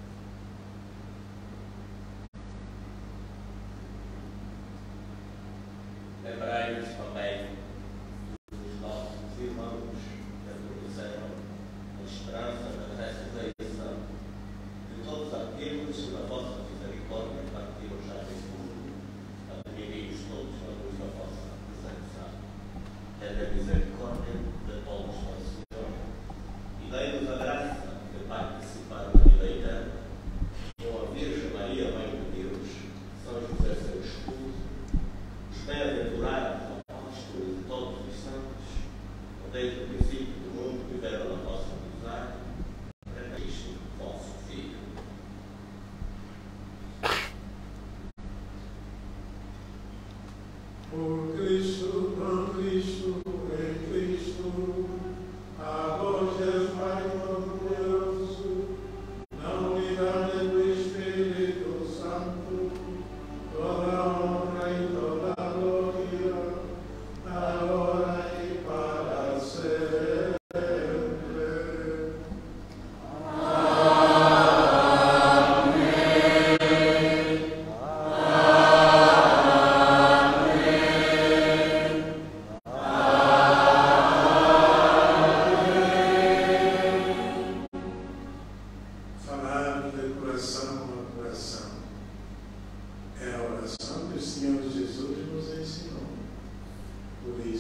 Lembrai-vos também dos nossos irmãos que adormeceram na esperança da ressurreição, de todos aqueles que na vossa misericórdia partiram já deste mundo, admirimos todos na luz da vossa presença. É da misericórdia de todos, ó Senhor, e dai-nos a graça de participar da vida eterna, com a Virgem Maria, Mãe de Deus, São José, seu esposo, os bem-aventurados apóstolos de todos os santos, que desde o princípio do mundo viveram na vossa amizade, para Cristo, vosso Filho. Por Cristo, com Cristo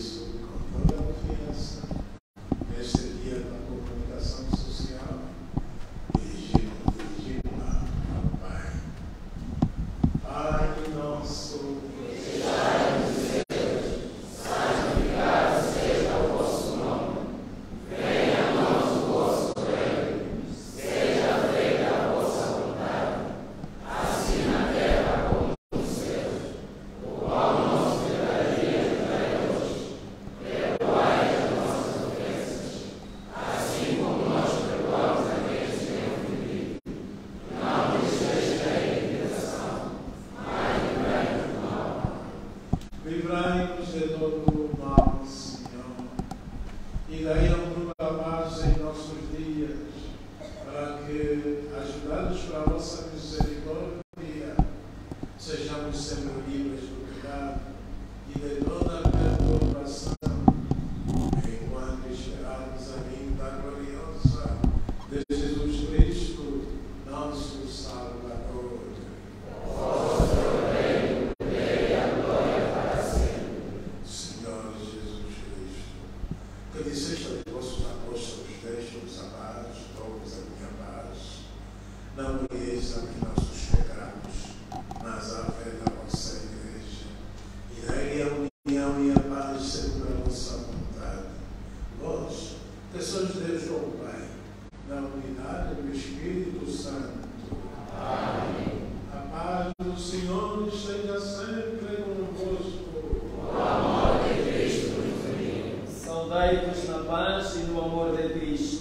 isso, com toda a confiança, neste dia da comunicação social, dirigimos, dirigimos ao Pai. Pai nosso, que estais no céu, santificado seja o vosso nome. Venha a nós o vosso reino. Seja feita a vossa vontade, assim na terra como no céu. O pão nosso de cada dia nos dai hoje. Perdoai as nossas ofensas, assim como nós perdoamos aqueles que têm ofendido. Não nos deixeis cair em tentação, mas livrai-nos do mal. Livrai-nos de todo o mal, Senhor, e dai-nos a paz em nossos dias, para que, ajudados pela vossa misericórdia, sejamos sempre livres do pecado e de toda a perturbação, enquanto esperamos a vinda gloriosa de Jesus Cristo, nosso Salvador. Senhor Jesus Cristo, que disseste aos vossos apóstolos: deixe-vos a paz, dou-vos a minha paz. Não olheis a mim nossos pecados, mas a fé da vossa igreja. E dai a união e a paz segundo a vossa vontade. Vós, que sois Deus ou Pai, na unidade do Espírito Santo. Amém. A paz do Senhor esteja sempre convosco. Saudai-vos na paz e no amor de Cristo.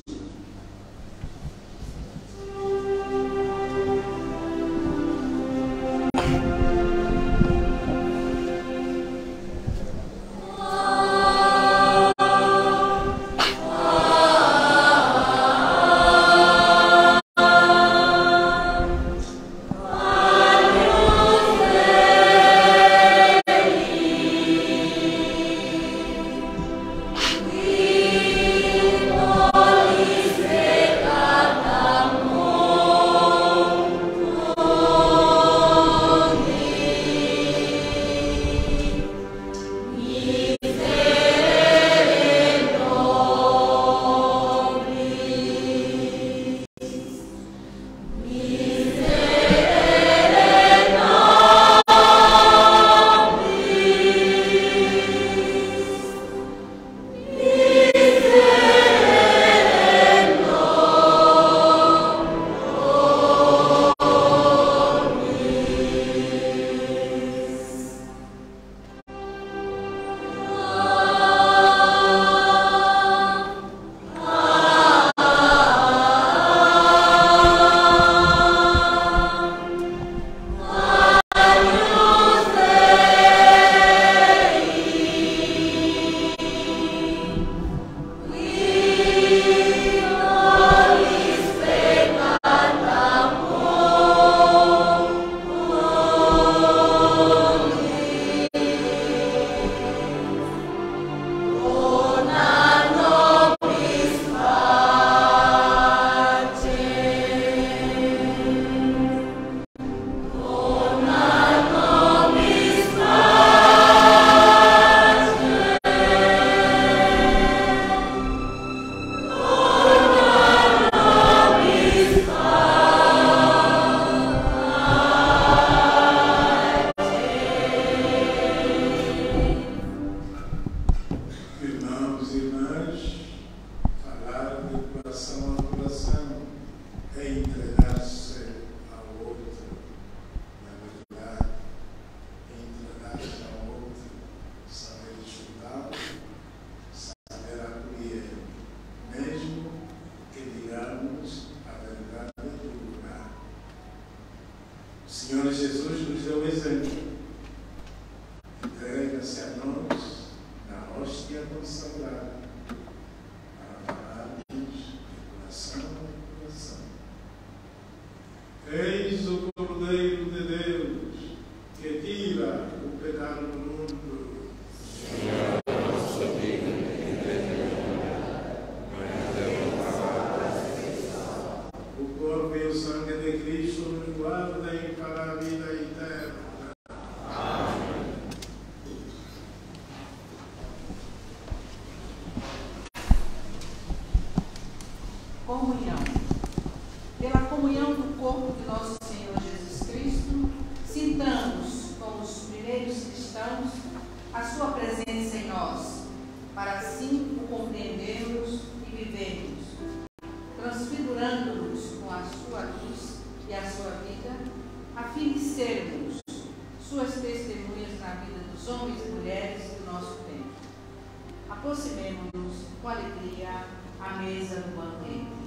Senhor Jesus nos deu exemplo. Entrega-se a nós na hóstia consagrada, para falarmos de coração a coração. Eis o Cordeiro de Deus, que tira o pecado do mundo. Senhor, não sou digno de entender mas eu faço O corpo e o sangue de Cristo nos guardem para a vida eterna. Amém. Comunhão. Pela comunhão do corpo de nosso Senhor Jesus Cristo, sintamos, como os primeiros cristãos, a sua presença em nós, para assim o compreendermos e vivermos, transfigurando-nos com a sua luz e a sua vida, a fim de sermos suas testemunhas na vida dos homens e mulheres do nosso tempo. Aproximemo-nos com alegria à mesa do banquete.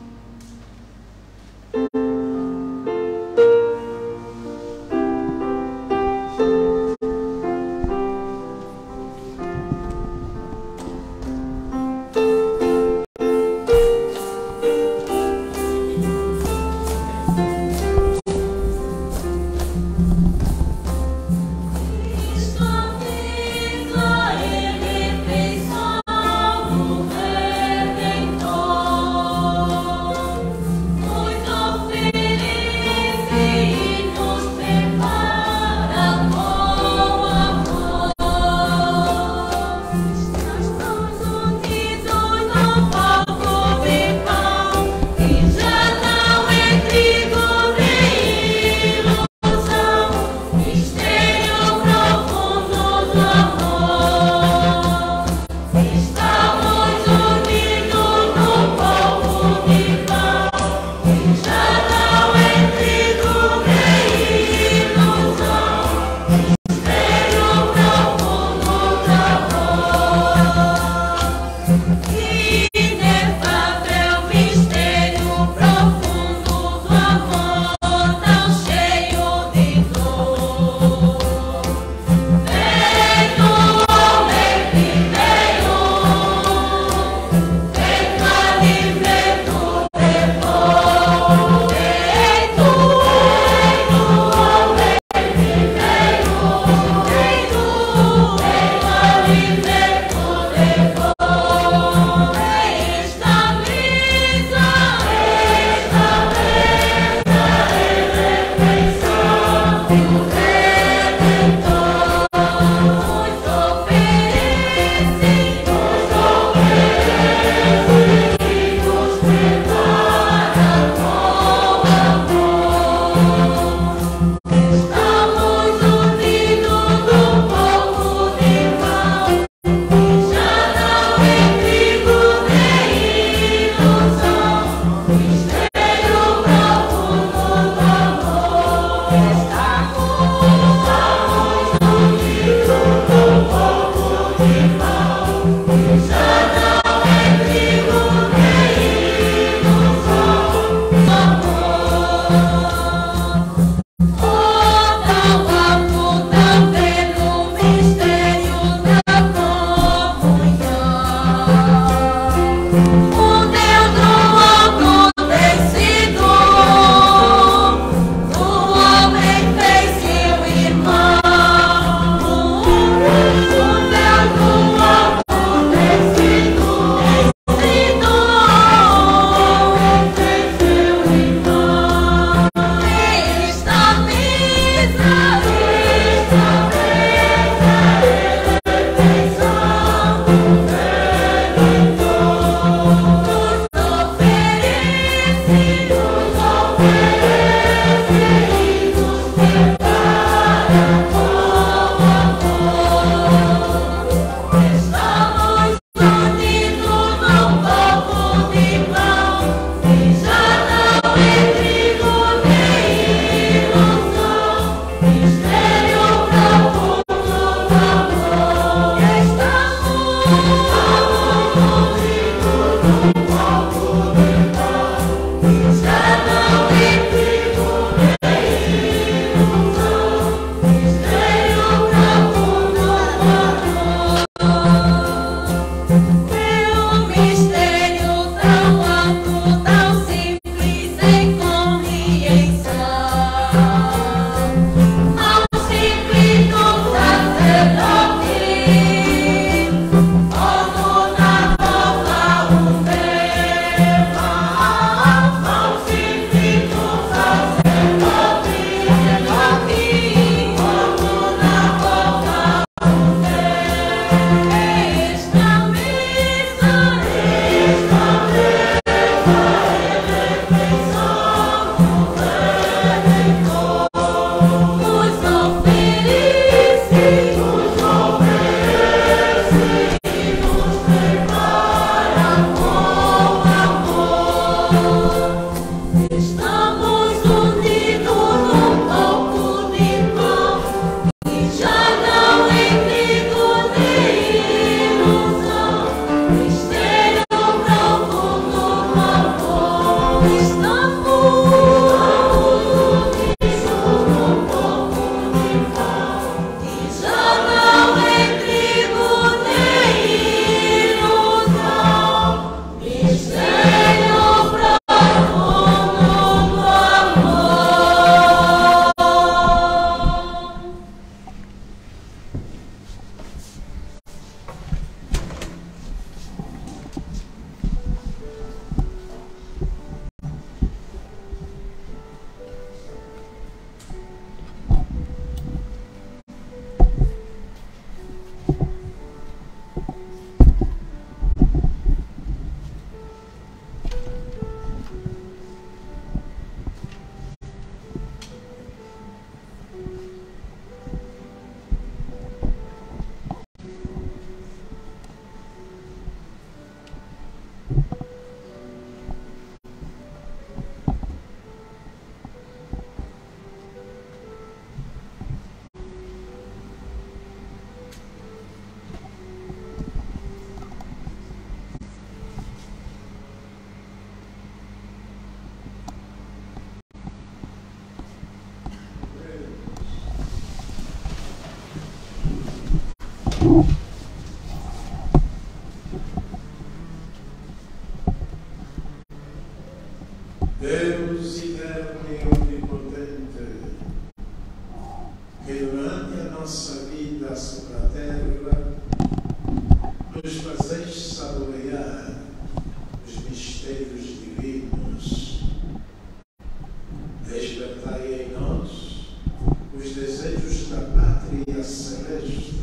Oh Deus eterno e onipotente, que durante a nossa vida sobre a terra nos fazeis saborear os mistérios divinos, despertai em nós os desejos da pátria celeste,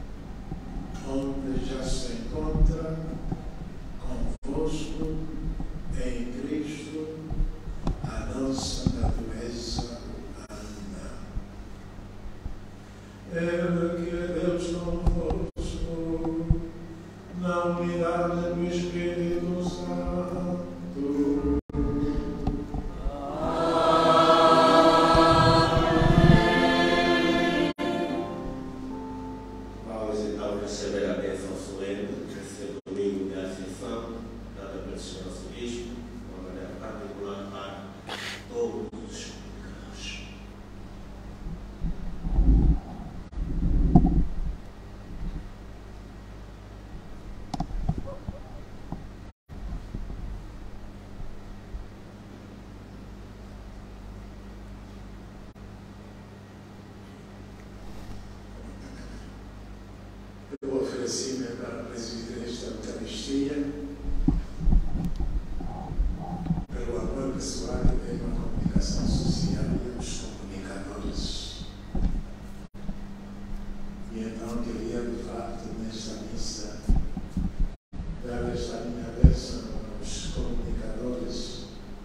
onde já se encontra convosco em Cristo a nossa natureza humana. Ele que é Deus convosco, na unidade do Espírito Santo. Vamos então receber a bênção solene desse domingo de Ascensão, dada pelo Senhor Nosso Bispo, de uma maneira particular para todos os comunicados. Eu ofereci-me para presidir esta Eucaristia pelo amor pessoal que tenho à comunicação social e aos comunicadores. E então queria, de facto, nesta missa, dar esta minha bênção aos comunicadores,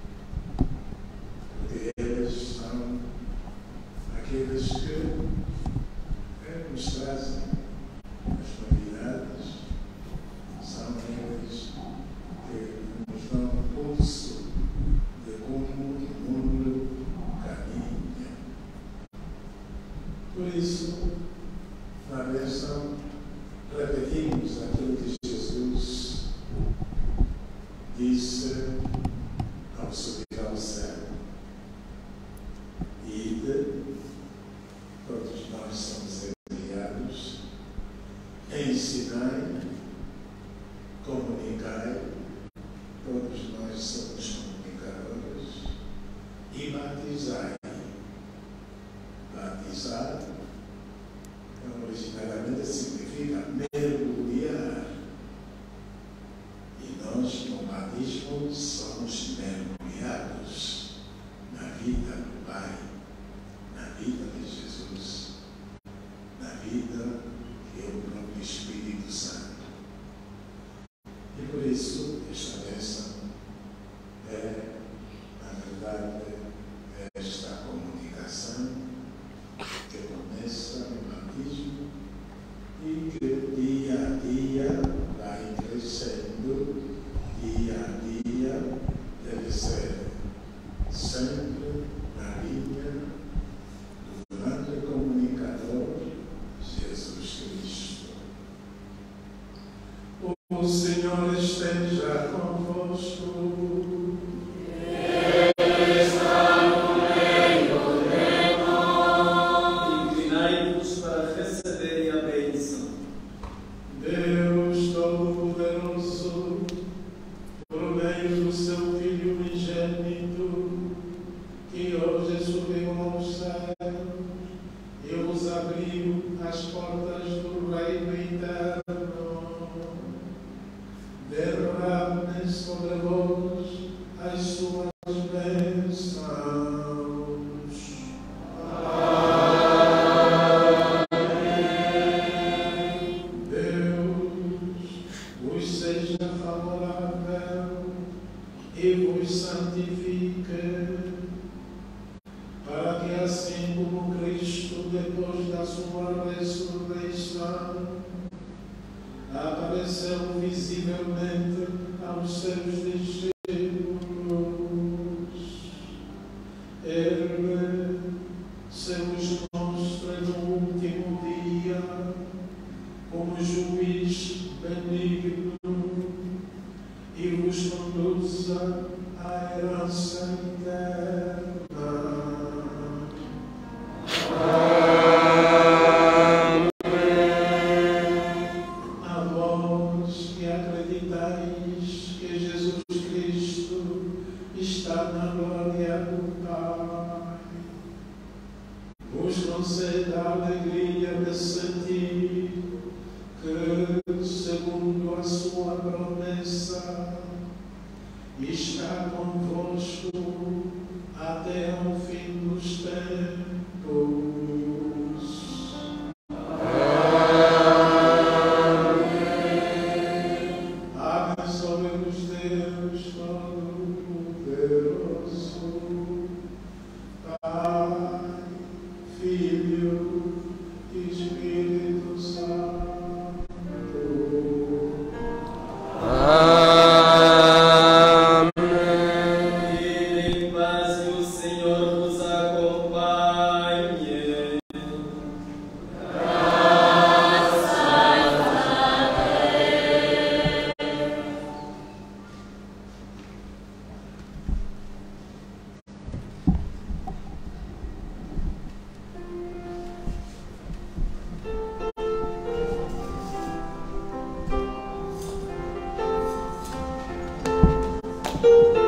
porque eles são aqueles que eh, nos trazem as novidades, são eles que nos dão um pulso de como o mundo caminha. Por isso, na bênção, repetimos aquilo que Jesus disse ao subir ao céu. Ide, todos nós somos enviados, ensinai, comunicai, todos nós somos comunicadores, e batizai. Batizar, então, originariamente significa mergulhar. E nós, no batismo, somos mergulhados na vida do Pai, na vida de Jesus, na vida que é o próprio Espírito Santo. E por isso, esta bênção é, na verdade, esta comunicação que começa no batismo e que dia a dia vai crescendo, dia a dia deve ser sempre na linha do grande comunicador Jesus Cristo. O O Senhor esteja convosco. Inclinai-vos para receberem a bênção. Deus Todo-Poderoso, por meio do seu Filho unigênito, que hoje subiu aos céus e vos abriu as portas do reino eterno, derrame sobre vós as suas bênçãos. Santifique, para que assim como Cristo, depois da sua ressurreição, apareceu visivelmente aos seus discípulos, Ele se os mostra no último dia como juiz benigno e vos conduza a herança eterna. A vós que acreditais que Jesus Cristo está na glória do Pai, vos conceda a alegria de sentir que, segundo a sua promessa, está convosco até ao fim dos tempos. Abençoe-vos Deus Todo-Poderoso, Pai, Filho e Espírito Santo. Thank you.